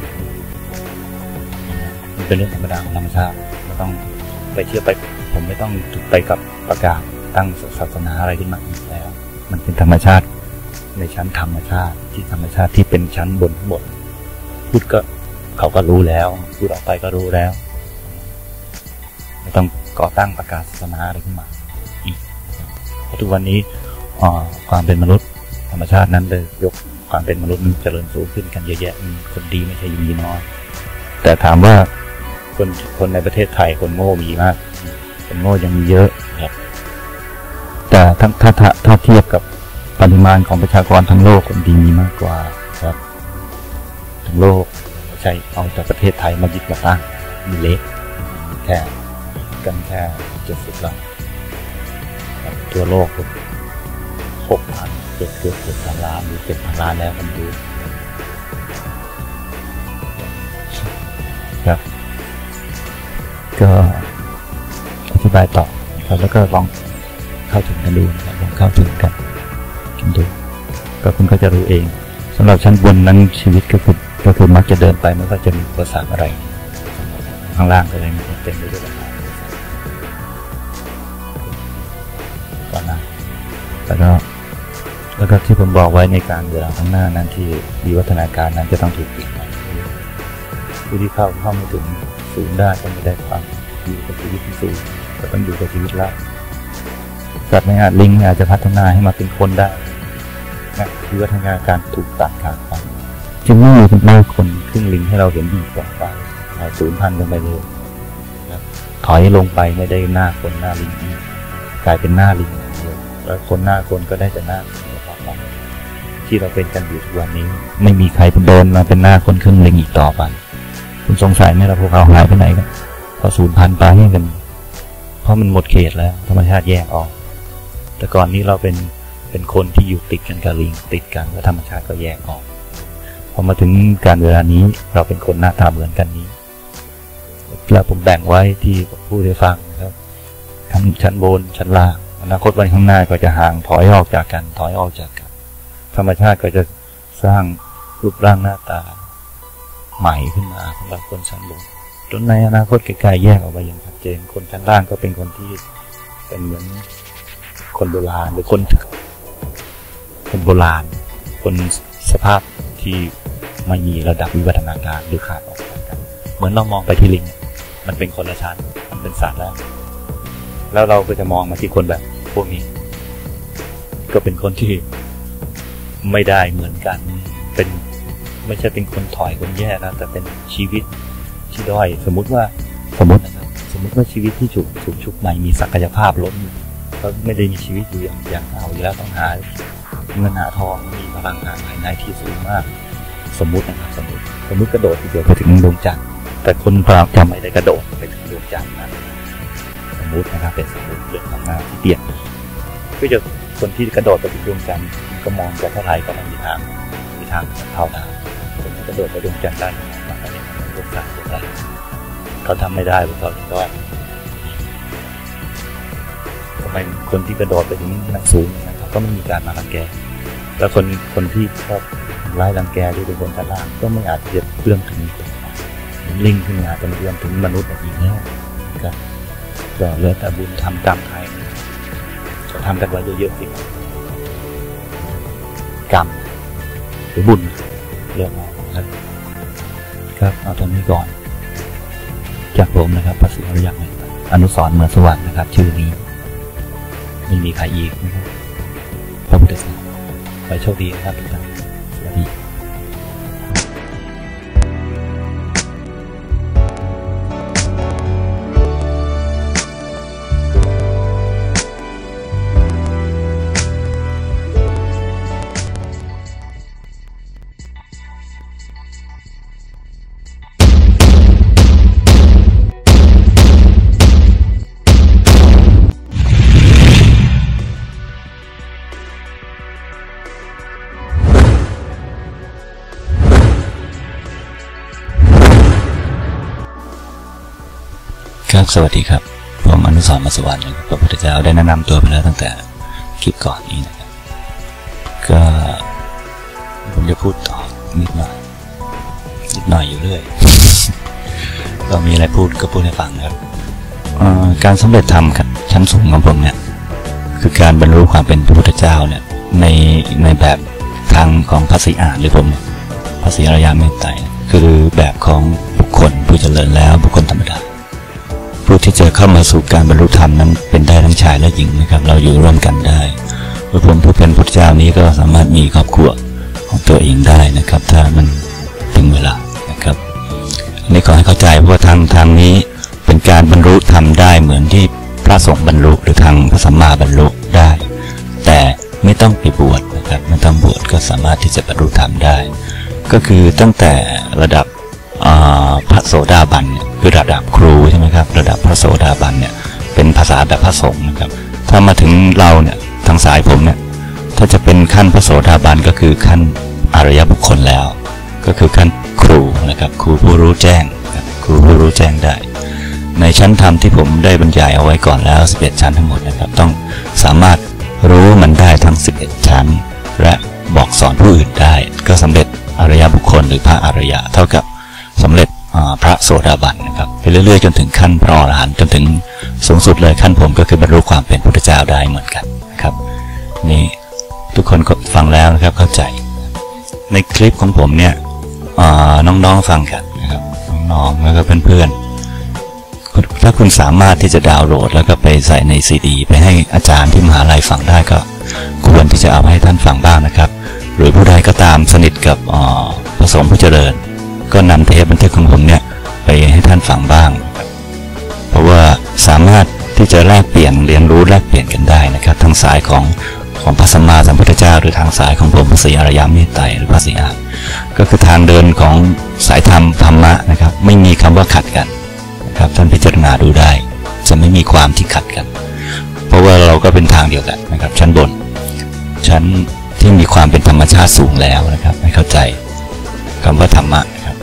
มันเป็นเรื่องธรรมดาของธรรมชาติไม่ต้องไปเชื่อไปผมไม่ต้องถูกไปกับประกาศตั้งศาสนาอะไรขึ้นมาแล้วมันเป็นธรรมชาติในชั้นธรรมชาติที่ธรรมชาติที่เป็นชั้นบนบนพูดก็เขาก็รู้แล้วพูดออกไปก็รู้แล้วไม่ต้องก่อตั้งประกาศศาสนาอะไรขึ้นมาอีกเพราะทุกวันนี้ความเป็นมนุษย์ธรรมชาตินั้นเลยยกความเป็นมนุษย์มันเจริญสูงขึ้นกันเยอะแยะคนดีไม่ใช่ยิ่งมีน้อยแต่ถามว่าคนคนในประเทศไทยคนโง่มีมากคนโง่ยังมีเยอะครับแต่ถ้าถ้าถ้าถ้าเทียบกับปริมาณของประชากรทั้งโลกคนดีมีมากกว่าครับทั้งโลกไม่ใช่เอาจากประเทศไทยมายึดมาตั้งมีเล็กแค่กันแค่เจ็ดสิบล้านทั่วโลกหกพันเจ็ดเกือบเจ็ดพันล้านหรือเจ็ดพันล้านแล้วมันดูครับก็อธิบายต่อครับแล้วก็ลองเข้าถึงกันดูนะครับลองเข้าถึงกันกันดูก็คุณก็จะรู้เองสำหรับชั้นบนนั้นชีวิตก็คือก็คือมักจะเดินไปไม่ว่าจะมีอุปสรรคอะไรข้างล่างก็เลยมันเต็มไปด้วยปัญหาก่อนหน้าแล้วก็แล้วก็ที่ผมบอกไว้ในการเวลาข้างหน้านั้นที่วิวัฒนาการนั้นจะต้องถูกปิดผู้ที่เข้าเข้าไม่ถึงศูนย์ได้ก็ไม่ได้ความอยู่กับชีวิตที่สูงก็ต้องอยู่กับชีวิตละสัตว์ไม่อาจลิงอาจจะพัฒนาให้มาเป็นคนได้นะวิวัฒนาการถูกตัดขาดไปจึงไม่มีหน้าคนครึ่งลิงให้เราเห็นดีกว่าไปเราสูญพันธุ์กันไปเลยนะถอยลงไปไม่ได้หน้าคนหน้าลิงกลายเป็นหน้าลิงแล้วคนหน้าคนก็ได้แต่หน้าที่เราเป็นกันอยู่ทุกวันนี้ไม่มีใครเดินมาเป็นหน้าคนครึ่งลิงอีกต่อไปคุณสงสัยไหมล่ะพวกเขาหายไปไหนกันเขาสูญพันธุ์ไปกันเพราะมันหมดเขตแล้วธรรมชาติแยกออกแต่ก่อนนี้เราเป็นเป็นคนที่อยู่ติดกันกับลิงติดกันแล้วธรรมชาติก็แยกออกพอมาถึงการเวลานี้เราเป็นคนหน้าตาเหมือนกันนี้แล้วผมแบ่งไว้ที่ผู้ได้ฟังครับทั้งชั้นบนชั้นล่างอนาคตวันข้างหน้าก็จะห่างถอยออกจากกันถอยออกจากกันธรรมชาติก็จะสร้างรูปร่างหน้าตาใหม่ขึ้นมาสำหรับคนชั้นบนจนในอนาคตไกลๆแยกออกไปอย่างชัดเจนคนชั้นล่างก็เป็นคนที่เป็นเหมือนคนโบราณหรือคนคนโบราณคนสภาพที่ไม่มีระดับวิวัฒนาการหรือขาดออกจากกันเหมือนเรามองไปที่ลิงมันเป็นคนละชั้นมันเป็นสัตว์แล้วแล้วเราก็จะมองมาที่คนแบบพวกนี้ก็เป็นคนที่ไม่ได้เหมือนกันเป็นไม่ใช่เป็นคนถอยคนแย่นะแต่เป็นชีวิตที่ด้อยสมมุติว่าสมมตินะครับสมมติว่าชีวิตที่ถูกถูกชุบใหม่มีศักยภาพล้นอยู่เขาไม่ได้มีชีวิตอยู่อย่างอย่างเอาอยู่แล้วต้องหาเงินหาทองมีพลังงานภายในที่สูงมากสมมุตินะครับสมมติสมมติกระโดดทีเดียวไปถึงดวงจันทร์แต่คนพราหมณ์จะไม่ได้กระโดดไปถึงดวงจันทร์นะสมมตินะครับเป็นสมมติเรื่องของหน้าที่เปลี่ยนก็จะคนที่กระโดดไปถึงดวงจันทร์ก็มองจากเท่าไหร่ก็ไม่มีทางมีทางเท่าได้คนที่กระโดดไปดวงจันทร์ได้มันก็เป็นดวงจันทร์ได้เขาทำไม่ได้เพราะเขาถึงด้อยทำไมคนที่กระโดดไปถึงนักสูงนะครับก็ไม่มีการมารังแกแล้วคนคนที่ชอบไล่รังแกหรือเป็นคนชั้นล่างก็ไม่อาจจะเอื้อมถึงลิงขึ้นมาจะมาเอื้อมถึงมนุษย์แบบนี้แน่ก็ก็เหลือแต่บุญทำกรรมไทยจะทำกันไว้เยอะๆสิกรรมหรือบุญเรื่องนะครับครับเอาตรงนี้ก่อนจากผมนะครับพระศิวะยักษ์อนุสรณ์เหมือนสวรรค์นะครับชื่อนี้ไม่มีใครอีกนะครับพระพุทธเจ้าไปโชคดีนะครับทุกท่านสวัสดีครับสวัสดีครับผมอนุสรณ์มาสวรรค์นะครับพระพุทธเจ้าได้แนะนำตัวไปแล้วตั้งแต่คลิปก่อนนี้นะครับก็ผมจะพูดต่อนิดหน่อยนิดหน่อยอยู่เรื่อย ก็มีอะไรพูดก็พูดให้ฟังครับการสำเร็จธรรมชั้นสูงของผมเนี่ยคือการบรรลุความเป็นพระพุทธเจ้าเนี่ยในในแบบทางของพระศรีอานหรือผมเนี่ยพระศรีอริยเมตไตรคือแบบของบุคคลผู้เจริญแล้วบุคคลธรรมดาผู้ที่จะเข้ามาสู่การบรรลุธรรมนั้นเป็นได้ทั้งชายและหญิงนะครับเราอยู่ร่วมกันได้พระผมผู้เป็นพุทธเจ้านี้ก็สามารถมีครอบครัวของตัวเองได้นะครับถ้ามันถึงเวลานะครับอันนี้ขอให้เข้าใจว่าทางทางนี้เป็นการบรรลุธรรมได้เหมือนที่พระสงฆ์บรรลุหรือทางพระสัมมาบรรลุได้แต่ไม่ต้องไปบวชนะครับไม่ต้องบวชก็สามารถที่จะบรรลุธรรมได้ก็คือตั้งแต่ระดับพระโสดาบันเนี่ยคือระดับครูใช่ไหมครับระดับพระโสดาบันเนี่ยเป็นภาษาแบบพระสงฆ์นะครับถ้ามาถึงเราเนี่ยทางสายผมเนี่ยถ้าจะเป็นขั้นพระโสดาบันก็คือขั้นอริยบุคคลแล้วก็คือขั้นครูนะครับครูผู้รู้แจ้งครูผู้รู้แจ้งได้ในชั้นธรรมที่ผมได้บรรยายเอาไว้ก่อนแล้วสิบเอ็ดชั้นทั้งหมดนะครับต้องสามารถรู้มันได้ทั้งสิบเอ็ดชั้นและบอกสอนผู้อื่นได้ก็สำเร็จอริยบุคคลหรือพระอริยะเท่ากับสำเร็จพระโสดาบันนะครับไปเรื่อยๆจนถึงขั้นพระอรหันต์จนถึงสูงสุดเลยขั้นผมก็คือบรรลุความเป็นพุทธเจ้าได้เหมือนกันนะครับนี่ทุกคนก็ฟังแล้วนะครับเข้าใจในคลิปของผมเนี่ยน้องๆฟังกันนะครับน้องๆแล้วก็เพื่อนๆถ้าคุณสามารถที่จะดาวน์โหลดแล้วก็ไปใส่ในซีดีไปให้อาจารย์ที่มหาลัยฟังได้ก็ควรที่จะเอาให้ท่านฟังบ้างนะครับหรือผู้ใดก็ตามสนิทกับพระสงฆ์ผู้เจริญก็นำเทปบันทึกของผมเนี่ยไปให้ท่านฟังบ้างเพราะว่าสามารถที่จะแลกเปลี่ยนเรียนรู้แลกเปลี่ยนกันได้นะครับทางสายของของพระสัมมาสัมพุทธเจ้าหรือทางสายของผมพระศรีอรยเมตไตรหรือพระศรีอานก็คือทางเดินของสายธรรมธรรมะนะครับไม่มีคำว่าขัดกันนะครับท่านพิจารณาดูได้จะไม่มีความที่ขัดกันเพราะว่าเราก็เป็นทางเดียวกันนะครับชั้นบนชั้นที่มีความเป็นธรรมชาติสูงแล้วนะครับให้เข้าใจคำว่าธรรมะนะครับ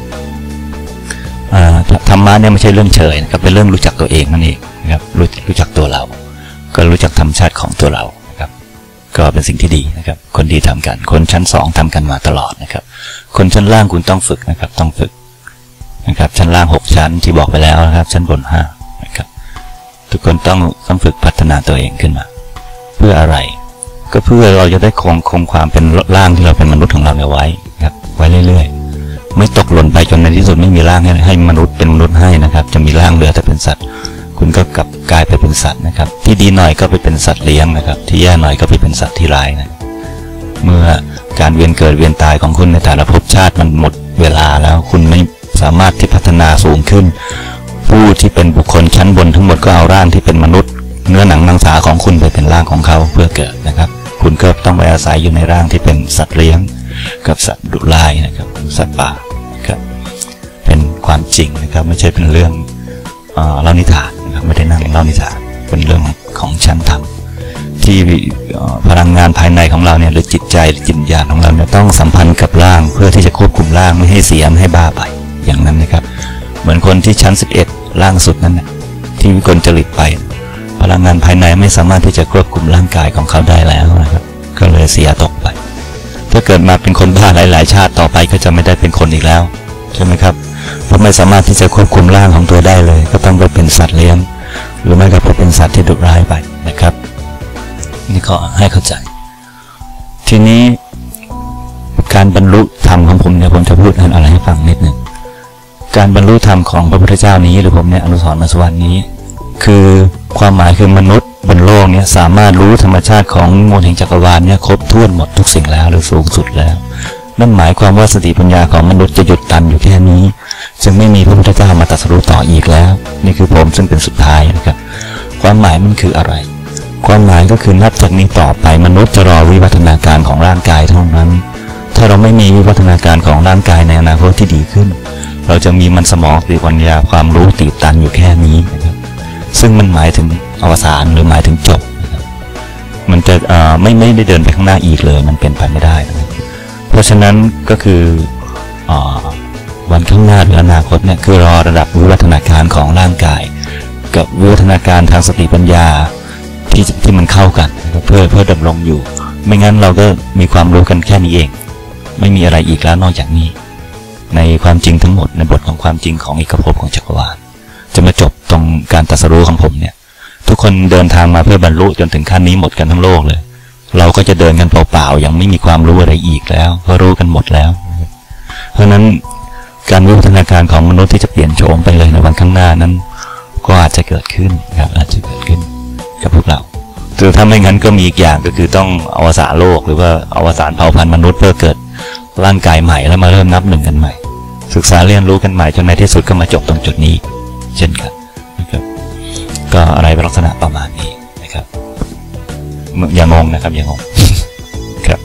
ธรรมะเนี่ยไม่ใช่เรื่องเฉยนะครับเป็นเรื่องรู้จักตัวเองนั่นเองนะครับรู้รู้จักตัวเราก็รู้จักธรรมชาติของตัวเรานะครับก็เป็นสิ่งที่ดีนะครับคนดีทำกันคนชั้นสองทำกันมาตลอดนะครับคนชั้นล่างคุณต้องฝึกนะครับต้องฝึกนะครับชั้นล่างหกชั้นที่บอกไปแล้วนะครับชั้นบนห้านะครับทุกคนต้องต้องฝึกพัฒนาตัวเองขึ้นมาเพื่ออะไรก็เพื่อเราจะได้คงคงความเป็นร่างที่เราเป็นมนุษย์ของเราเนี่ยไว้ครับไว้เรื่อยๆไม่ตกหล่นไปจนในที่สุดไม่มีร่างให้ให้มนุษย์เป็นมนุษย์ให้นะครับจะมีร่างเหลือแต่เป็นสัตว์คุณก็กลับกลายไปเป็นสัตว์นะครับที่ดีหน่อยก็ไปเป็นสัตว์เลี้ยงนะครับที่แย่หน่อยก็ไปเป็นสัตว์ที่ร้ายนะเมื่อการเวียนเกิดเวียนตายของคุณในแต่ละภพชาติมันหมดเวลาแล้วคุณไม่สามารถที่พัฒนาสูงขึ้นผู้ที่เป็นบุคคลชั้นบนทั้งหมดก็เอาร่างที่เป็นมนุษย์เนื้อหนังมังสาของคุณไปเป็นร่างของเขาเพื่อเกิดนะครับคุณก็ต้องไปอาศัยอยู่ในร่างที่เป็นสัตว์เลี้ยงกับสัตว์ดุร้ายนะครับสัตว์ป่าครับเป็นความจริงนะครับไม่ใช่เป็นเรื่องเล่านิทานนะครับไม่ได้นั่งเล่านิทานเป็นเรื่องของชั้นธรรมที่พลังงานภายในของเราเนี่ยหรือจิตใจหรือจิตวิญญาณของเราเนี่ยต้องสัมพันธ์กับร่างเพื่อที่จะควบคุมร่างไม่ให้เสียไม่ให้บ้าไปอย่างนั้นนะครับเหมือนคนที่ชั้นสิบเอ็ดร่างสุดนั้นนะที่วิกลจริตไปพลังงานภายในไม่สามารถที่จะควบคุมร่างกายของเขาได้แล้วนะครับก็เลยเสียตกไปถ้าเกิดมาเป็นคนบ้าหลายๆชาติต่อไปก็จะไม่ได้เป็นคนอีกแล้วใช่ไหมครับเพราะไม่สามารถที่จะควบคุมร่างของตัวได้เลยก็ต้องไปเป็นสัตว์เลี้ยงหรือไม่ก็ไปเป็นสัตว์ที่ดุร้ายไปนะครับนี่ก็ให้เข้าใจทีนี้การบรรลุธรรมของผมเนี่ยผมจะพูดอะไรให้ฟังนิดหนึ่งการบรรลุธรรมของพระพุทธเจ้านี้หรือผมเนี่ยอนุสรณ์มาสวรรค์นี้คือความหมายคือมนุษย์บนโลกนี้สามารถรู้ธรรมชาติของมวลแห่งจักรวาลเนี่ยครบถ้วนหมดทุกสิ่งแล้วหรือสูงสุดแล้วนั่นหมายความว่าสติปัญญาของมนุษย์จะหยุดตันอยู่แค่นี้จึงไม่มีพระพุทธเจ้ามาตรัสรู้ต่ออีกแล้วนี่คือผมซึ่งเป็นสุดท้ายนะครับความหมายมันคืออะไรความหมายก็คือนับจากนี้ต่อไปมนุษย์จะรอวิวัฒนาการของร่างกายเท่านั้นถ้าเราไม่มีวิวัฒนาการของร่างกายในอนาคตที่ดีขึ้นเราจะมีมันสมองสติปัญญาความรู้ตีบตันอยู่แค่นี้นะครับซึ่งมันหมายถึงอวสานหรือหมายถึงจบนะครับมันจะเอ่อไม่ไม่ได้เดินไปข้างหน้าอีกเลยมันเป็นไปไม่ได้นะครับเพราะฉะนั้นก็คืออ่าวันข้างหน้าหรืออนาคตเนี่ยคือรอระดับวิวัฒนาการของร่างกายกับวิวัฒนาการทางสติปัญญาที่ที่มันเข้ากันเพื่อเพื่อดำรงอยู่ไม่งั้นเราก็มีความรู้กันแค่นี้เองไม่มีอะไรอีกแล้วนอกจากนี้ในความจริงทั้งหมดในบทของความจริงของเอกภพของจักรวาลจะมาจบตรงการตรัสรู้ของผมเนี่ยทุกคนเดินทางมาเพื่อบรรลุจนถึงขั้นนี้หมดกันทั้งโลกเลยเราก็จะเดินกันเปล่าๆยังไม่มีความรู้อะไรอีกแล้วเพราะรู้กันหมดแล้วเพราะนั้นการวิวัฒนาการของมนุษย์ที่จะเปลี่ยนโฉมไปเลยในวันข้างหน้านั้นก็อาจจะเกิดขึ้นครับอาจจะเกิดขึ้นกับพวกเราคือถ้าไม่งั้นก็มีอีกอย่างก็คือต้องอวสานโลกหรือว่าอวสานเผ่าพันธุ์มนุษย์เพื่อเกิดร่างกายใหม่แล้วมาเริ่มนับหนึ่งกันใหม่ศึกษาเรียนรู้กันใหม่จนในที่สุดก็มาจบตรงจุดนี้เช่นกันนะครับก็อะไรเป็นลักษณะประมาณนี้นะครับอย่างงงนะครับอย่างงงครับ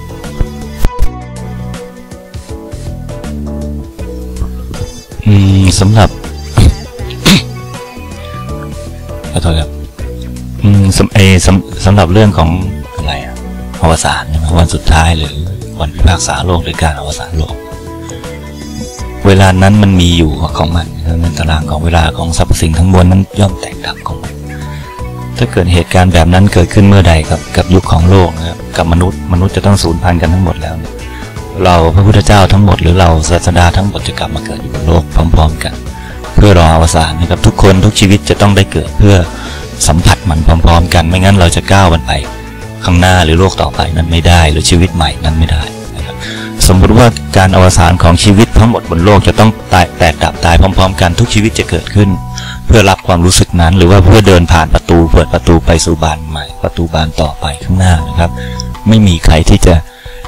อืมสำหรับขอโทษครับอืมสำเอสำสำหรับเรื่องของอะไรอะอวสานใช่ไหมวันสุดท้ายหรือวันพิพากษาโลกหรือการอวสานโลกเวลานั้นมันมีอยู่ของมันในตารางของเวลาของสรรพสิ่งทั้งมวลนั้นย่อมแตกดับของมันถ้าเกิดเหตุการณ์แบบนั้นเกิดขึ้นเมื่อใดครับกับยุคของโลกนะครับกับมนุษย์มนุษย์จะต้องสูญพันธุ์กันทั้งหมดแล้วเราพระพุทธเจ้าทั้งหมดหรือเราศาสดาทั้งหมดจะกลับมาเกิดอยู่บนโลกพร้อมๆกันเพื่อรออวสานนะครับทุกคนทุกชีวิตจะต้องได้เกิดเพื่อสัมผัสมันพร้อมๆกันไม่งั้นเราจะก้าวมันไปข้างหน้าหรือโลกต่อไปนั้นไม่ได้หรือชีวิตใหม่นั้นไม่ได้นะครับสมมติว่าการอวสานของชีวิตทั้งหมดบนโลกจะต้องตายแตกดับตายพร้อมๆกันทุกชีวิตจะเกิดขึ้นเพื่อรับความรู้สึกนั้นหรือว่าเพื่อเดินผ่านประตูเปิดประตูไปสู่บานใหม่ประตูบานต่อไปข้างหน้านะครับไม่มีใครที่จะไป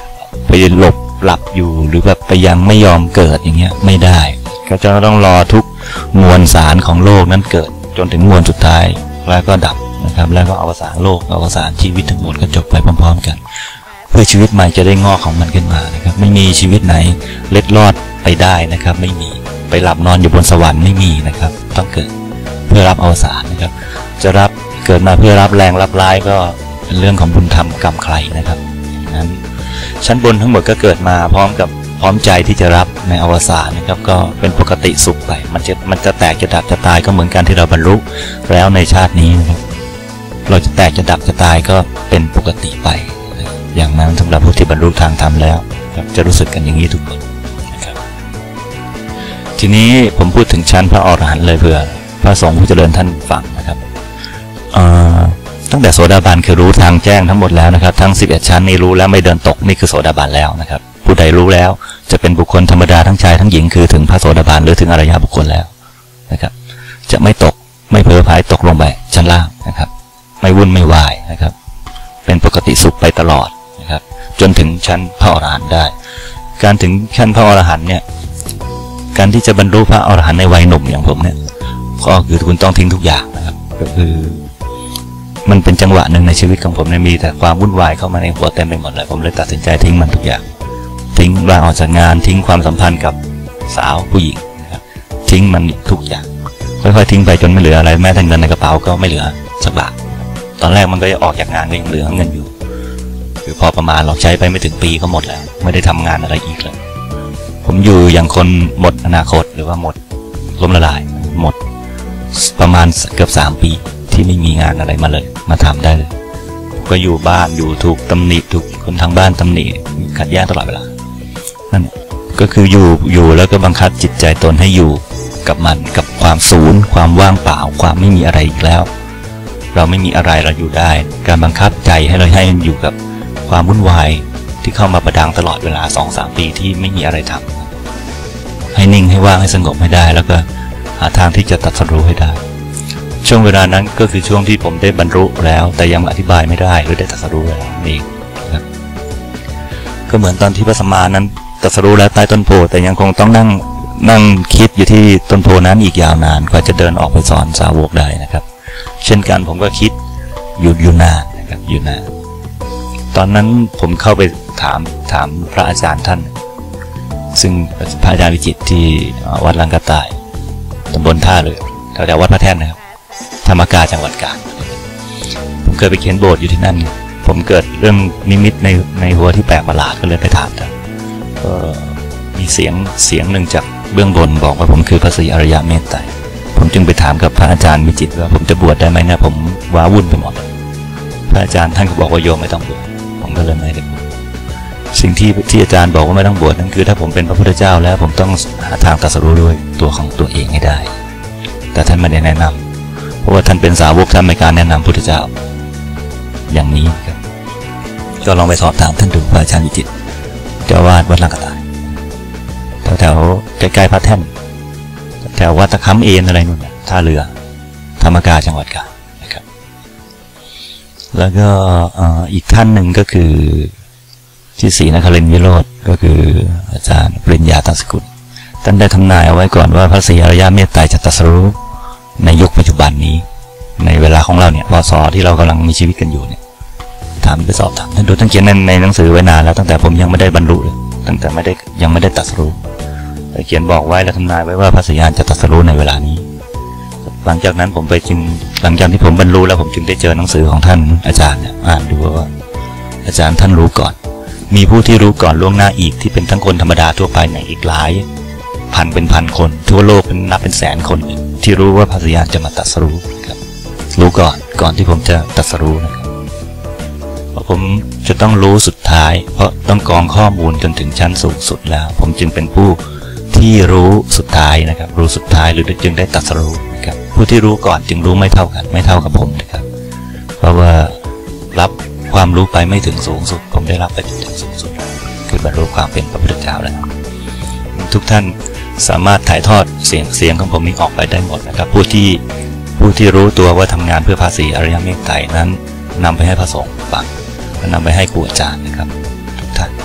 ไปหลบหลับอยู่หรือแบบไปยังไม่ยอมเกิดอย่างเงี้ยไม่ได้ก็จะต้องรอทุกมวลสารของโลกนั้นเกิดจนถึงมวลสุดท้ายแล้วก็ดับนะครับแล้วก็อวสานโลกอวสานชีวิตทั้งหมดก็จบไปพร้อมๆกันเพื่อชีวิตใหม่จะได้งอกของมันขึ้นมานะครับไม่มีชีวิตไหนเล็ดลอดไปได้นะครับไม่มีไปหลับนอนอยู่บนสวรรค์ไม่มีนะครับต้องเกิดเพื่อรับอวสานนะครับจะรับเกิดมาเพื่อรับแรงรับร้ายก็เป็นเรื่องของบุญธรรมกรรมใครนะครับนั้นชั้นบนทั้งหมดก็เกิดมาพร้อมกับพร้อมใจที่จะรับในอวสานนะครับก็เป็นปกติสุขไปมันจะมันจะแตกจะดับจะตายก็เหมือนกันที่เราบรรลุแล้วในชาตินี้นะครับเราจะแตกจะดับจะตายก็เป็นปกติไปอย่างนั้นสำหรับผู้ที่บรรลุทางธรรมแล้วจะรู้สึกกันอย่างนี้ทุกคนนะครับทีนี้ผมพูดถึงชั้นพระอรหันต์เลยเพื่อพระสงฆ์ผู้เจริญท่านฟังนะครับตั้งแต่โสดาบันคือรู้ทางแจ้งทั้งหมดแล้วนะครับทั้งสิบเอ็ดชั้นนี้รู้แล้วไม่เดินตกนี่คือโสดาบันแล้วนะครับผู้ใดรู้แล้วจะเป็นบุคคลธรรมดาทั้งชายทั้งหญิงคือถึงพระโสดาบันหรือถึงอริยบุคคลแล้วนะครับจะไม่ตกไม่เผลอพายตกลงไปชั้นล่างนะครับไม่วุ่นไม่วายนะครับเป็นปกติสุขไปตลอดนะครับจนถึงชั้นพระอรหันต์ได้การถึงชั้นพระอรหันต์เนี่ยการที่จะบรรลุพระอรหันต์ในวัยหนุ่มอย่างผมเนี่ยก็คือคุณต้องทิ้งทุกอย่างนะครับก็คือมันเป็นจังหวะหนึ่งในชีวิตของผมเนี่ยมีแต่ความวุ่นวายเข้ามาในหัวเต็มไปหมดเลยผมเลยตัดสินใจทิ้งมันทุกอย่างทิ้งลาออกจากงานทิ้งความสัมพันธ์กับสาวผู้หญิงนะครับทิ้งมันทุกอย่างค่อยๆทิ้งไปจนไม่เหลืออะไรแม้แต่เงินในกระเป๋าก็ไม่เหลือสักบาทตอนแรกมันก็จะออกจากงานก็ยังเหลือเงินอยู่คือพอประมาณเราใช้ไปไม่ถึงปีก็หมดแล้วไม่ได้ทำงานอะไรอีกเลยผมอยู่อย่างคนหมดอนาคตหรือว่าหมดล้มละลายหมดประมาณเกือบสามปีที่ไม่มีงานอะไรมาเลยมาทำได้เลยก็อยู่บ้านอยู่ถูกตำหนิถูกคนทางบ้านตำหนิขัดแย้งตลอดเวลานั่นก็คืออยู่อยู่แล้วก็บังคับจิตใจตนให้อยู่กับมันกับความศูนย์ความว่างเปล่าความไม่มีอะไรอีกแล้วเราไม่มีอะไรเราอยู่ได้การบังคับใจให้เราให้อยู่กับความวุ่นวายที่เข้ามาประดังตลอดเวลา สองถึงสาม ปีที่ไม่มีอะไรทำให้นิ่งให้ว่างให้สงบให้ได้แล้วก็หาทางที่จะตรัสรู้ให้ได้ช่วงเวลานั้นก็คือช่วงที่ผมได้บรรลุแล้วแต่ยังอธิบายไม่ได้หรือได้ตรัสรู้แล้วนี่ครับก็เหมือนตอนที่พระสัมมานั้นตรัสรู้แล้วใต้ต้นโพแต่ยังคงต้องนั่งนั่งคิดอยู่ที่ต้นโพนั้นอีกยาวนานกว่าจะเดินออกไปสอนสาวกได้นะครับเช่นกันผมก็คิดอยู่อยู่นานนะครับอยู่นานตอนนั้นผมเข้าไปถามถามพระอาจารย์ท่านซึ่งพระอาจารย์วิจิตรที่วัดลังกะต่ายตำบลท่าเรือแถวๆวัดพระแท่นนะครับธรรมกาจังหวัดกาญผมเคยไปเขียนโบสถ์อยู่ที่นั่นผมเกิดเรื่องนิมิตในในหัวที่แปลกประหลาดก็เลยไปถามท่านก็มีเสียงเสียงหนึ่งจากเบื้องบนบอกว่าผมคือพระศรีอริยเมตไตรผมจึงไปถามกับพระอาจารย์วิจิตรว่าผมจะบวชได้ไหมเนี่ยผมว้าวุ่นไปหมดพระอาจารย์ท่านก็บอกว่าโยมไม่ต้องบวชผมก็เลยไม่ได้บวชสิ่งที่ที่อาจารย์บอกว่าไม่ต้องบวชนั่นคือถ้าผมเป็นพระพุทธเจ้าแล้วผมต้องหาทางตรัสรู้ด้วยตัวของตัวเองให้ได้แต่ท่านไม่ได้แนะนำเพราะว่าท่านเป็นสาวกท่านในการแนะนำพุทธเจ้าอย่างนี้ครับก็ลองไปสอบถามท่านดูพระอาจารย์วิจิตรเจ้าวาดวัดลังกะต่ายแถวๆใกล้ๆพระแท่นแถววัดตะค้ำเอ็นอะไรนู่นท่าเรือธรรมกาจังหวัดกาญนะครับแล้วก็อีกท่านหนึ่งก็คือที่ศรีนครินทร์วิโรจน์ก็คืออาจารย์ปริญญาตันสกุลท่านได้ทำนายเอาไว้ก่อนว่าพระศรีอริยเมตไตรจะตรัสรู้ในยุคปัจจุบันนี้ในเวลาของเราเนี่ยพศที่เรากำลังมีชีวิตกันอยู่เนี่ยถามไปสอบถามท่านดูท่านเขียนในในหนังสือไว้นานแล้วตั้งแต่ผมยังไม่ได้บรรลุเลยตั้งแต่ไม่ได้ยังไม่ได้ตรัสรู้แต่เขียนบอกไว้และทำนายไว้ว่าพระศรีอานจะตรัสรู้ในเวลานี้หลังจากนั้นผมไปจึงหลังจากที่ผมบรรลุแล้วผมจึงได้เจอหนังสือของท่านอาจารย์เนี่ยอ่านดูว่าอาจารย์ท่านรู้ก่อนมีผู้ที่รู้ก่อนล่วงหน้าอีกที่เป็นทั้งคนธรรมดาทั่วไปในอีกหลายพันเป็นพันคนทั่วโลกเป็นนับเป็นแสนคนที่รู้ว่าพระศรีอานจะมาตรัสรู้ครับรู้ก่อนก่อนที่ผมจะตรัสรู้นะครับเพราะผมจะต้องรู้สุดท้ายเพราะต้องกรองข้อมูลจนถึงชั้นสูงสุดแล้วผมจึงเป็นผู้ที่รู้สุดท้ายนะครับรู้สุดท้ายหรือจึงได้ตรัสรู้นะครับผู้ที่รู้ก่อนจึงรู้ไม่เท่ากันไม่เท่ากับผมนะครับเพราะว่ารับความรู้ไปไม่ถึงสูงสุดผมได้รับไปถึงสูงสุดคือบรรลุความเป็นพระพุทธเจ้าแล้วทุกท่านสามารถถ่ายทอดเสียงเสียงของผมนี้ออกไปได้หมดนะครับผู้ที่ผู้ที่รู้ตัวว่าทำงานเพื่อพระศรีอริยเมตไตรนั้นนำไปให้พระสงฆ์ฟังและนำไปให้ครูอาจารย์นะครับทุกท่าน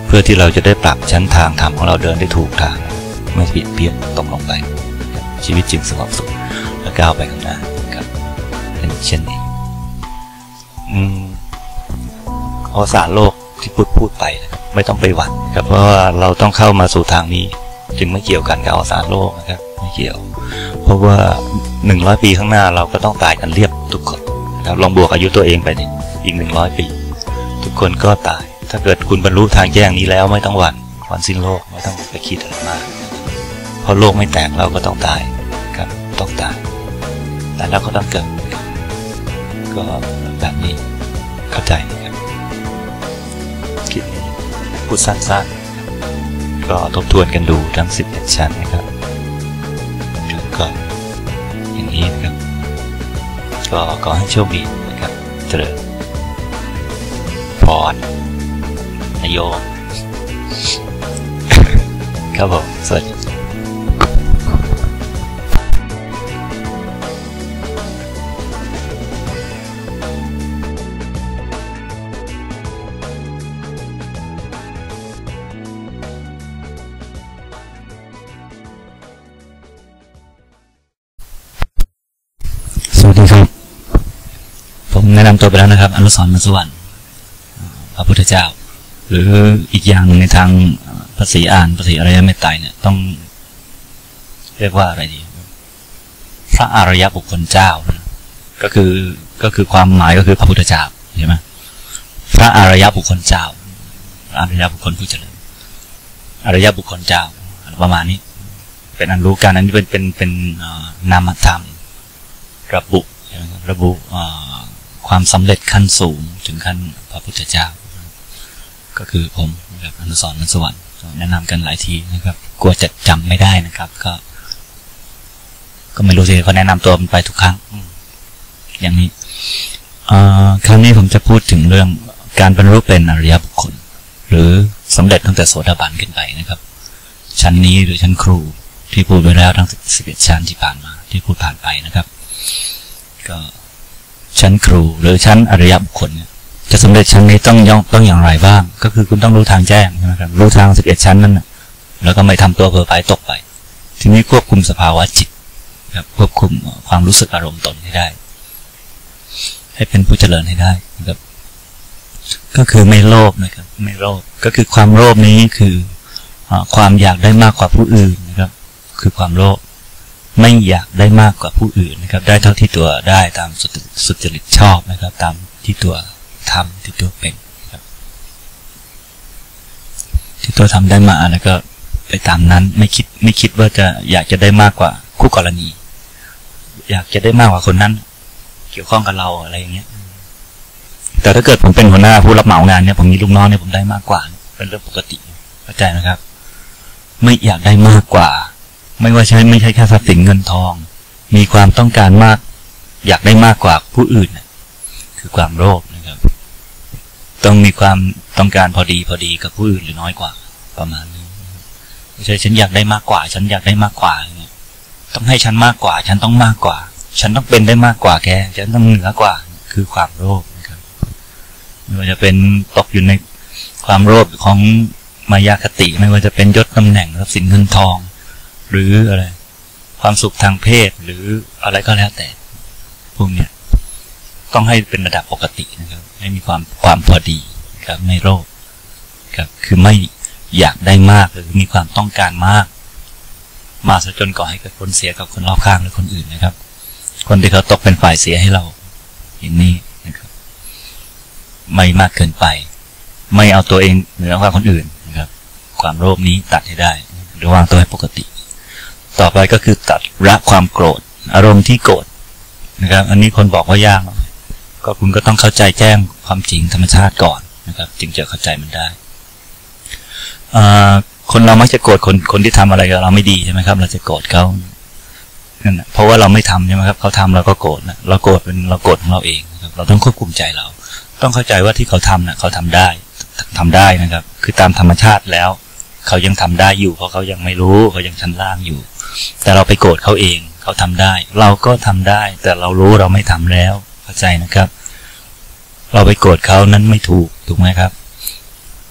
เพื่อที่เราจะได้ปรับชั้นทางธรรมของเราเดินได้ถูกทางไม่ผิดเพี้ยนตกลงไปชีวิตจึงสงบสุขและก้าวไปข้างหน้าครับเป็นเช่นนี้อืมอวสานโลกที่พูดพูดไปนะครับไม่ต้องไปหวั่นครับเพราะว่าเราต้องเข้ามาสู่ทางนี้จึงไม่เกี่ยวกันกับอวสานโลกนะครับไม่เกี่ยวเพราะว่าหนึ่งร้อยปีข้างหน้าเราก็ต้องตายกันเรียบทุกคนนะครับลองบวกอายุตัวเองไปดิอีกหนึ่งร้อยปีทุกคนก็ตายถ้าเกิดคุณบรรลุทางแจ้งนี้แล้วไม่ต้องหวั่นวันสิ้นโลกไม่ต้องไปคิดอะไรมากเพราะโลกไม่แตกเราก็ต้องตายครับต้องตายแต่เราก็ต้องเกิดก็แบบนี้เข้าใจนะครับคิดพูดสั้นๆก็ทบทวนกันดูทั้งสิบเอ็ดชั้นนะครับก็อย่างนี้นะครับก็ขอให้โชคดีนะครับเจริญพรนโยมครับผมสวัสดีสวัสดีครับผมแนะนำตัวไปแล้วนะครับอนุสรณ์ มนต์สวรรค์พระพุทธเจ้าหรืออีกอย่างในทางภาษีอ่านภาษีอริยเมตไตรเนี่ยต้องเรียกว่าอะไรดีพระอริยบุคคลเจ้าก็คือก็คือความหมายก็คือพระพุทธเจ้าใช่ไหมพระอริยบุคคลเจ้าอริยบุคคลผู้เจริญอริยบุคคลเจ้าประมาณนี้เป็นอันรู้กันอันนี้เป็นเป็นเป็นนามธรรมระบุระบุความสำเร็จขั้นสูงถึงขั้นพระพุทธเจ้าก็คือผมนะครับอนุสรณ์ มนต์สวรรค์แนะนำกันหลายทีนะครับกลัวจะจำไม่ได้นะครับก็ก็ไม่รู้สิเขาแนะนำตัวมันไปทุกครั้งอย่างนี้ครั้งนี้ผมจะพูดถึงเรื่องการบรรลุเป็นอริยบุคคลหรือสำเร็จตั้งแต่โสดาบันขึ้นไปนะครับชั้นนี้หรือชั้นครูที่พูดไปแล้วทั้งสิบเอ็ดชั้นที่ผ่านมาที่พูดผ่านไปนะครับก็ชั้นครูหรือชั้นอริยบุคคลเนี่ยจะสำเร็จชั้นนี้ต้องย่องต้องอย่างไรบ้างก็คือคุณต้องรู้ทางแจ้งใช่ไหมครับรู้ทางสิบเอ็ดชั้นนั่นนะแล้วก็ไม่ทำตัวเพ้อไปตกไปทีนี้ควบคุมสภาวะจิตครับควบคุมความรู้สึกอารมณ์ตนให้ได้ให้เป็นผู้เจริญให้ได้นะครับก็คือไม่โลภนะครับไม่โลภก็คือความโลภนี้คือความอยากได้มากกว่าผู้อื่นนะครับคือความโลภไม่อยากได้มากกว่าผู้อื่นนะครับได้เท่าที่ตัวได้ตามสุจริตชอบนะครับตามที่ตัวทำที่ตัวเป็นครับที่ตัวทำได้มาแล้วก็ไปตามนั้นไม่คิดไม่คิดว่าจะอยากจะได้มากกว่าคู่กรณีอยากจะได้มากกว่าคนนั้นเกี่ยวข้องกับเราอะไรอย่างเงี้ยแต่ถ้าเกิดผมเป็นหัวหน้าผู้รับเหมางานเนี่ยผมมีลูกน้องเนี่ยผมได้มากกว่าเป็นเรื่องปกติเข้าใจนะครับไม่อยากได้มากกว่าไม่ว่าใช่ไม่ใช่แค่ทรัพย์สินเงินทองมีความต้องการมากอยากได้มากกว่าผู้อื่นคือความโลภนะครับต้องมีความต้องการพอดีพอดีกับผู้อื่นหรือน้อยกว่าประมาณนี้ไม่ใช่ฉันอยากได้มากกว่าฉันอยากได้มากกว่าเนี่ยต้องให้ฉันมากกว่าฉันต้องมากกว่าฉันต้องเป็นได้มากกว่าแกฉันต้องเหนือกว่าคือความโลภนะครับไม่ว่าจะเป็นตกอยู่ในความโลภของมายาคติไม่ว่าจะเป็นยศตำแหน่งทรัพย์สินเงินทองหรืออะไรความสุขทางเพศหรืออะไรก็แล้วแต่พวกเนี้ยต้องให้เป็นระดับปกตินะครับให้มีความความพอดีครับไม่โลภครับคือไม่อยากได้มากหรือมีความต้องการมากมาซะจนก่อให้เกิดผลเสียกับคนรอบข้างหรือคนอื่นนะครับคนที่เขาตกเป็นฝ่ายเสียให้เราอย่างนี้นะครับไม่มากเกินไปไม่เอาตัวเองเหนือกว่าคนอื่นนะครับความโลภนี้ตัดให้ได้หรือวางตัวให้ปกติต่อไปก็คือตัดละความโกรธอารมณ์ที่โกรธนะครับอันนี้คนบอกว่ายากก็คุณก็ต้องเข้าใจแจ้งความจริงธรรมชาติก่อนนะครับจึงจะเข้าใจมันได้คนเรามักจะโกรธคนคนที่ทำอะไรกับเราไม่ดีใช่ไหมครับเราจะโกรธเขานั่นแหละเพราะว่าเราไม่ทำใช่ไหมครับเขาทำเราก็โกรธนะเราโกรธเป็นเราโกรธของเราเองนะครับเราต้องควบคุมใจเราต้องเข้าใจว่าที่เขาทำนะเขาทำได้ทำได้นะครับคือตามธรรมชาติแล้วเขายังทำได้อยู่เพราะเขายังไม่รู้เขายังชั้นล่างอยู่แต่เราไปโกรธเขาเองเขาทำได้เราก็ทำได้แต่เรารู้เราไม่ทำแล้วเข้าใจนะครับเราไปโกรธเขานั้นไม่ถูกถูกไหมครับ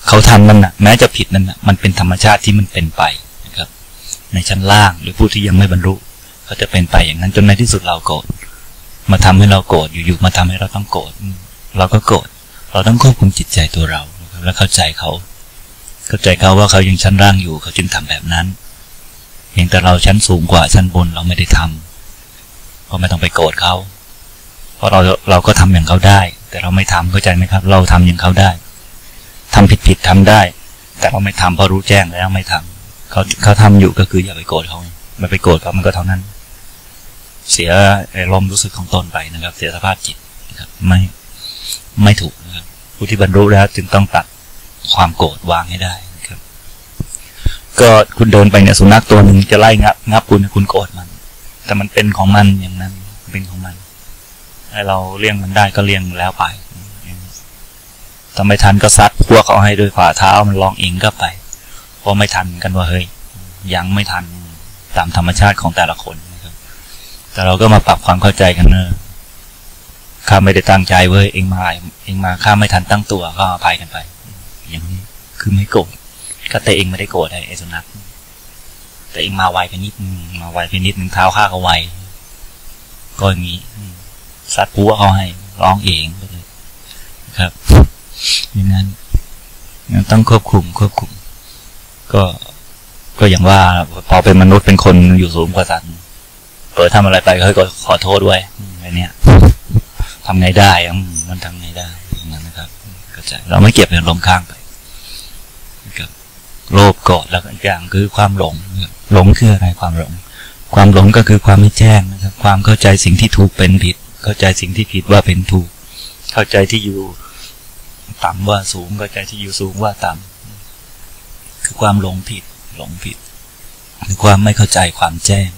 เขาทำนั่นนะแม้จะผิดนั่นนะมันเป็นธรรมชาติที่มันเป็นไปนะครับในชั้นล่างหรือผู้ที่ยังไม่บรรลุเขาจะเป็นไปอย่างนั้นจนในที่สุดเราโกรธมาทำให้เราโกรธอยู่ๆมาทำให้เราต้องโกรธเราก็โกรธเราต้องควบคุมจิตใจตัวเราแล้วเข้าใจเขาเข้าใจเขาว่าเขายังชั้นล่างอยู่เขาจึงทำแบบนั้นเพียงแต่เราชั้นสูงกว่าชั้นบนเราไม่ได้ทำก็ไม่ต้องไปโกรธเขาเพราะเราเราก็ทำอย่างเขาได้แต่เราไม่ทำเข้าใจไหมครับเราทำอย่างเขาได้ทำผิดผิดทำได้แต่เราไม่ทำเพราะรู้แจ้งแล้วไม่ทำเขาเขาทำอยู่ก็คืออย่าไปโกรธเขาไม่ไปโกรธเขามันก็เท่านั้นเสียอารมณ์รู้สึกของตนไปนะครับเสียสภาพจิตนะครับไม่ไม่ถูกนะครับผู้ที่บรรลุแล้วจึงต้องตัดความโกรธวางให้ได้นะครับก็คุณเดินไปเนี่ยสุนัขตัวหนึ่งจะไล่งับงับคุณคุณโกรธมันแต่มันเป็นของมันอย่างนั้นเป็นของมันให้เราเลี้ยงมันได้ก็เลี้ยงแล้วไปถ้าไม่ทันก็ซัดพวกเขาให้ด้วยฝ่าเท้ามันลองเองก็ไปเพราะไม่ทันกันว่าเฮ้ยยังไม่ทันตามธรรมชาติของแต่ละคนนะครับแต่เราก็มาปรับความเข้าใจกันเนอะข้าไม่ได้ตั้งใจเว้ยเองมาเองมาข้าไม่ทันตั้งตัวก็อภัยกันไปอย่างนี้คือไม่โกรธก็แต่เองไม่ได้โกรธไอ้สุนัขแต่เองมาไวไปนิดมาไวไปนิดนึงเท้าข้าก็ไวก็อย่างนี้ซัดพัวเขาให้ร้องเองไปเลยครับอย่างนั้นต้องควบคุมควบคุมก็ก็อย่างว่าพอเป็นมนุษย์เป็นคนอยู่สูงกว่าสัตว์เปิดทำอะไรไปเฮ้ยก็ขอโทษด้วยอะไรเนี้ยทำไงได้มันทำไงได้อย่างนั้นนะครับเข้าใจเราไม่เก็บเป็นลมข้างไปนะครับโลภโกรธแล้วอีกอย่างคือความหลงหลงคืออะไรความหลงความหลงก็คือความไม่แจ้งนะครับความเข้าใจสิ่งที่ถูกเป็นผิดเข้าใจสิ่งที่ผิดว่าเป็นถูกเข้าใจที่อยู่ต่ำว่าสูงเข้าใจที่อยู่สูงว่าต่ำคือความหลงผิดหลงผิดคือความไม่เข้าใจความแจ้ง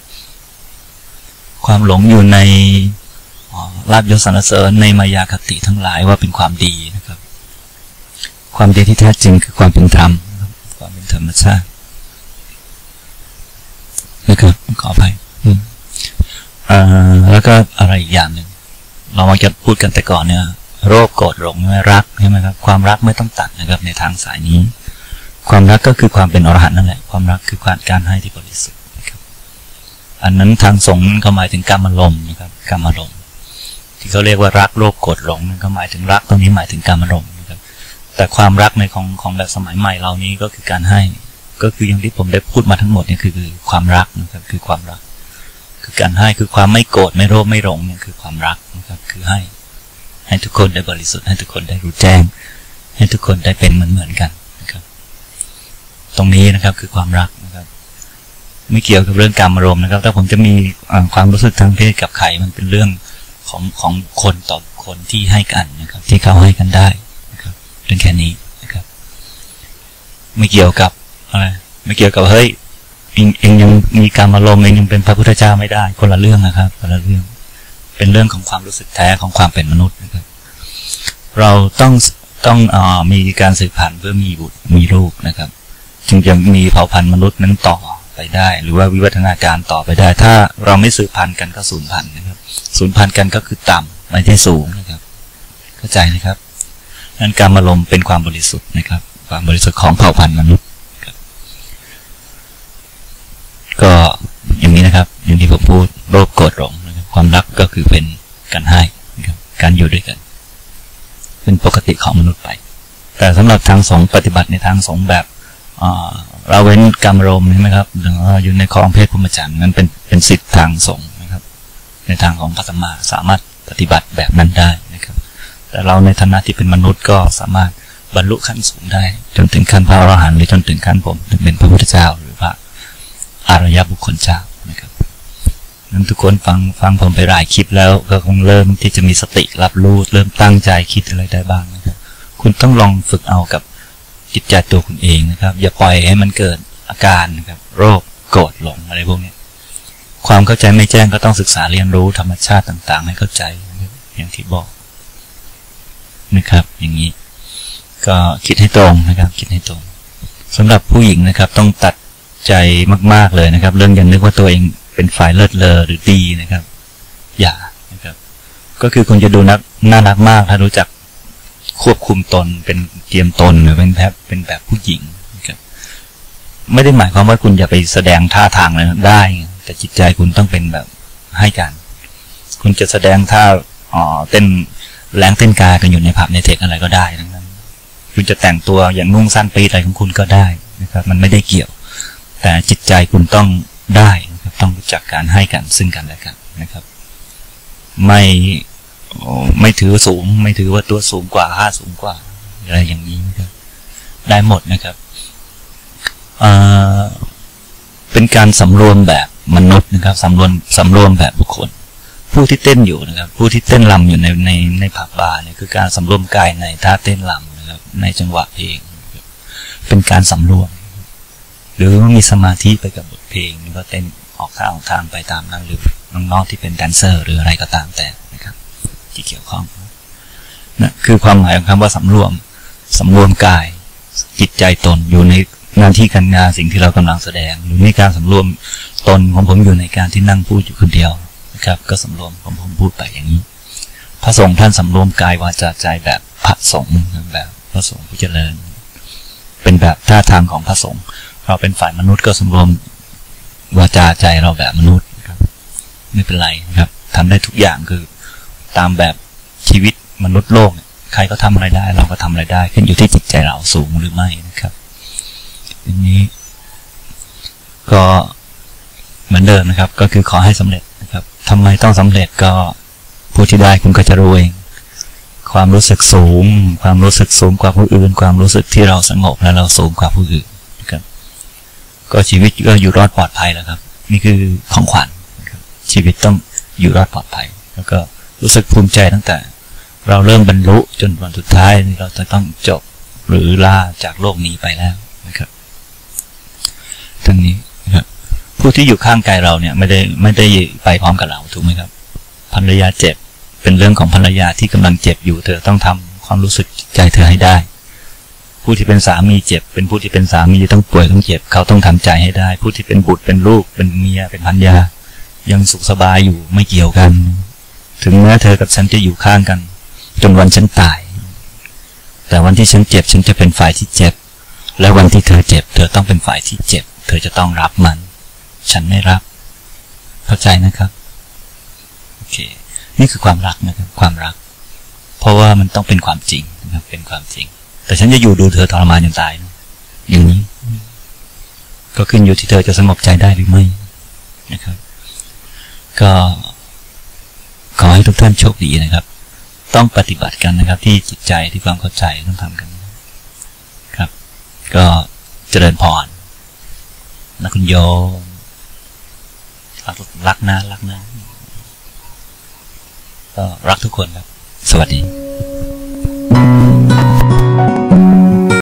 ความหลงอยู่ในลาภยศสรรเสริญในมายาคติทั้งหลายว่าเป็นความดีนะครับความดีที่แท้จริงคือความเป็นธรรมความเป็นธรรมชาตินะครับขออภัยอ่าแล้วก็อะไรอีกอย่างหนึ่งเรามักจะพูดกันแต่ก่อนเนี่ยโรคโกรธหลงไม่รักใช่ไหมครับความรักไม่ต้องตัดนะครับในทางสายนี้ความรักก็คือความเป็นอรหันต์นั่นแหละความรักคือการการให้ที่บริสุทธิ์นะครับอันนั้นทางสงฆ์เขาหมายถึงกามารมณ์นะครับกามารมณ์ที่เขาเรียกว่ารักโลภโกรธหลงนั่นก็หมายถึงรักตรงนี้หมายถึงกามารมณ์นะครับแต่ความรักในของของแบบสมัยใหม่เรานี้ก็คือการให้ก็คืออย่างที่ผมได้พูดมาทั้งหมดเนี่ยคือคือความรักนะครับคือความรักคือการให้คือความไม่โกรธไม่โลภไม่หลงเนี่ยคือความรักนะครับคือให้ให้ทุกคนได้บริสุทธิ์ให้ทุกคนได้รู้แจ้งให้ทุกคนได้เป็นเหมือนเหมือนกันนะครับตรงนี้นะครับคือความรักนะครับไม่เกี่ยวกับเรื่องการอารมณ์นะครับถ้าผมจะมีความรู้สึกทางเพศกับใครมันเป็นเรื่องของของคนต่อคนที่ให้กันนะครับที่เขาให้กันได้นะครับเรื่องแค่นี้นะครับไม่เกี่ยวกับอะไรไม่เกี่ยวกับเฮ้ยเองเองยังมีการอารมณ์เองยังเป็นพระพุทธเจ้าไม่ได้คนละเรื่องนะครับคนละเรื่องเป็นเรื่องของความรู้สึกแท้ของความเป็นมนุษย์นะครับเราต้องต้องเอ่อมีการสืบพันธุ์เพื่อมีบุตรมีลูกนะครับจึงจะมีเผ่าพันธุ์มนุษย์นั้นต่อไปได้หรือว่าวิวัฒนาการต่อไปได้ถ้าเราไม่สืบพันธุ์กันก็สูญพันธุ์นะครับสูญพันธุ์กันก็คือต่ำไม่ใช่สูงนะครับเข้าใจนะครับนั้นการอารมณ์เป็นความบริสุทธิ์นะครับความบริสุทธิ์ของเผ่าพันธุ์มนุษย์ก็อย่างนี้นะครับอย่างที่ผมพูดโลภโกรธหลงนะครับความรักก็คือเป็นการให้นะครับการอยู่ด้วยกันเป็นปกติของมนุษย์ไปแต่สำหรับทางสงฆ์ปฏิบัติในทางสงฆ์แบบเราเว้นกามารมณ์ใช่ไหมครับหรือว่าอยู่ในครองเพศพรหมจรรย์นั้นเป็นเป็นสิทธิทางสงฆ์นะครับในทางของพระสัมมาสามารถปฏิบัติแบบนั้นได้นะครับแต่เราในฐานะที่เป็นมนุษย์ก็สามารถบรรลุขั้นสูงได้จนถึงขั้นพระอรหันต์หรือจนถึงขั้นผมถึงเป็นพระพุทธเจ้าหรือพระอริยบุคคลเจ้านะครับนั้นทุกคนฟังฟังผมไปหลายคลิปแล้วก็คงเริ่มที่จะมีสติรับรู้เริ่มตั้งใจคิดอะไรได้บ้างนะครับคุณต้องลองฝึกเอากับจิตใจตัวคุณเองนะครับอย่าปล่อยให้มันเกิดอาการนะครับโรคโกรธหลงอะไรพวกนี้ความเข้าใจไม่แจ้งก็ต้องศึกษาเรียนรู้ธรรมชาติต่างๆให้เข้าใจอย่างที่บอกนะครับอย่างนี้ก็คิดให้ตรงนะครับคิดให้ตรงสำหรับผู้หญิงนะครับต้องตัดใจมากๆเลยนะครับเรื่องอย่านึกว่าตัวเองเป็นฝ่ายเลิศเลอหรือดีนะครับอย่านะครับก็คือคุณจะดูนักน่ารักมากถ้ารู้จักควบคุมตนเป็นเตรียมตนหรือเป็นแบบเป็นแบบผู้หญิงนะครับไม่ได้หมายความว่าคุณอย่าไปแสดงท่าทางอะไรได้แต่จิตใจคุณต้องเป็นแบบให้กันคุณจะแสดงท่าอ๋อเต้นแรงเต้นกากันอยู่ในผับในเทคอะไรก็ได้ทั้งนั้นคุณจะแต่งตัวอย่างนุ่งสั้นปีอะไรของคุณก็ได้นะครับมันไม่ได้เกี่ยวแต่จิตใจคุณต้องได้นะครับต้องรู้จักการให้กันซึ่งกันและกันนะครับไม่ไม่ถือสูงไม่ถือว่าตัวสูงกว่าห้าสูงกว่าอะไรอย่างนี้นะครับได้หมดนะครับเอ่อเป็นการสำรวมแบบมนุษย์นะครับสำรวมสำรวมแบบบุคคลผู้ที่เต้นอยู่นะครับผู้ที่เต้นรำอยู่ในในในผับบาร์เนี่ยคือการสำรวมกายในท่าเต้นรำนะครับในจังหวะเพลงเป็นการสำรวมหรือมีสมาธิไปกับบทเพลงก็เต้นออกข้างออกทางไปตามนั้นหรือน้องๆที่เป็นแดนเซอร์หรืออะไรก็ตามแต่นะครับที่เกี่ยวข้องนะคือความหมายของคำว่าสำรวมสำรวมกายจิตใจตนอยู่ในงานที่การงานสิ่งที่เรากำลังแสดงหรือในการสำรวมตนของผมอยู่ในการที่นั่งพูดอยู่คนเดียวนะครับก็สำรวมของผมพูดไปอย่างนี้พระสงฆ์ท่านสำรวมกายวาจาใจแบบพระสงฆ์แบบพระสงฆ์ผู้เจริญเป็นแบบท่าทางของพระสงฆ์เราเป็นฝ่ายมนุษย์ก็สำรวมวาจาใจเราแบบมนุษย์ครับไม่เป็นไรนะครับทำได้ทุกอย่างคือตามแบบชีวิตมนุษย์โลกใครก็ทำอะไรได้เราก็ทำอะไรได้ขึ้นอยู่ที่จิตใจเราสูงหรือไม่นะครับทีนี้ก็เหมือนเดิมนะครับก็คือขอให้สำเร็จนะครับทำไมต้องสำเร็จก็ผู้ที่ได้คุณก็จะรู้เองความรู้สึกสูงความรู้สึกสูงกว่าผู้อื่นความรู้สึกที่เราสงบและเราสูงกว่าผู้อื่นนะครับก็ชีวิตก็อยู่รอดปลอดภัยแล้วครับนี่คือของขวัญนะครับชีวิตต้องอยู่รอดปลอดภัยแล้วก็รู้สึกภูมิใจตั้งแต่เราเริ่มบรรลุจนวันสุดท้ายเราจะต้องจบหรือลาจากโลกนี้ไปแล้วนะครับทั้งนี้นะครับผู้ที่อยู่ข้างกายเราเนี่ยไม่ได้ไม่ได้ไปพร้อมกับเราถูกไหมครับภรรยาเจ็บเป็นเรื่องของภรรยาที่กำลังเจ็บอยู่เธอต้องทำความรู้สึกใจเธอให้ได้ผู้ที่เป็นสามีเจ็บเป็นผู้ที่เป็นสามีต้องป่วยต้องเจ็บเขาต้องทำใจให้ได้ผู้ที่เป็นบุตรเป็นลูกเป็นเมียเป็นภรรยายังสุขสบายอยู่ไม่เกี่ยวกันถึงแม้เธอกับฉันจะอยู่ข้างกันจนวันฉันตายแต่วันที่ฉันเจ็บฉันจะเป็นฝ่ายที่เจ็บและวันที่เธอเจ็บเธอต้องเป็นฝ่ายที่เจ็บเธอจะต้องรับมันฉันไม่รับเข้าใจนะครับโอเคนี่คือความรักนะครับความรักเพราะว่ามันต้องเป็นความจริงนะครับเป็นความจริงแต่ฉันจะอยู่ดูเธอทรมานจนตายนะอย่างนี้ก็ขึ้นอยู่ที่เธอจะสงบใจได้หรือไม่นะครับก็ขอให้ทุกท่านโชคดีนะครับต้องปฏิบัติกันนะครับที่จิตใจที่ความเข้าใจต้องทำกันครับก็เจริญพรนะคุณโยมรักรักนะรักนะก็รักทุกคนครับสวัสดี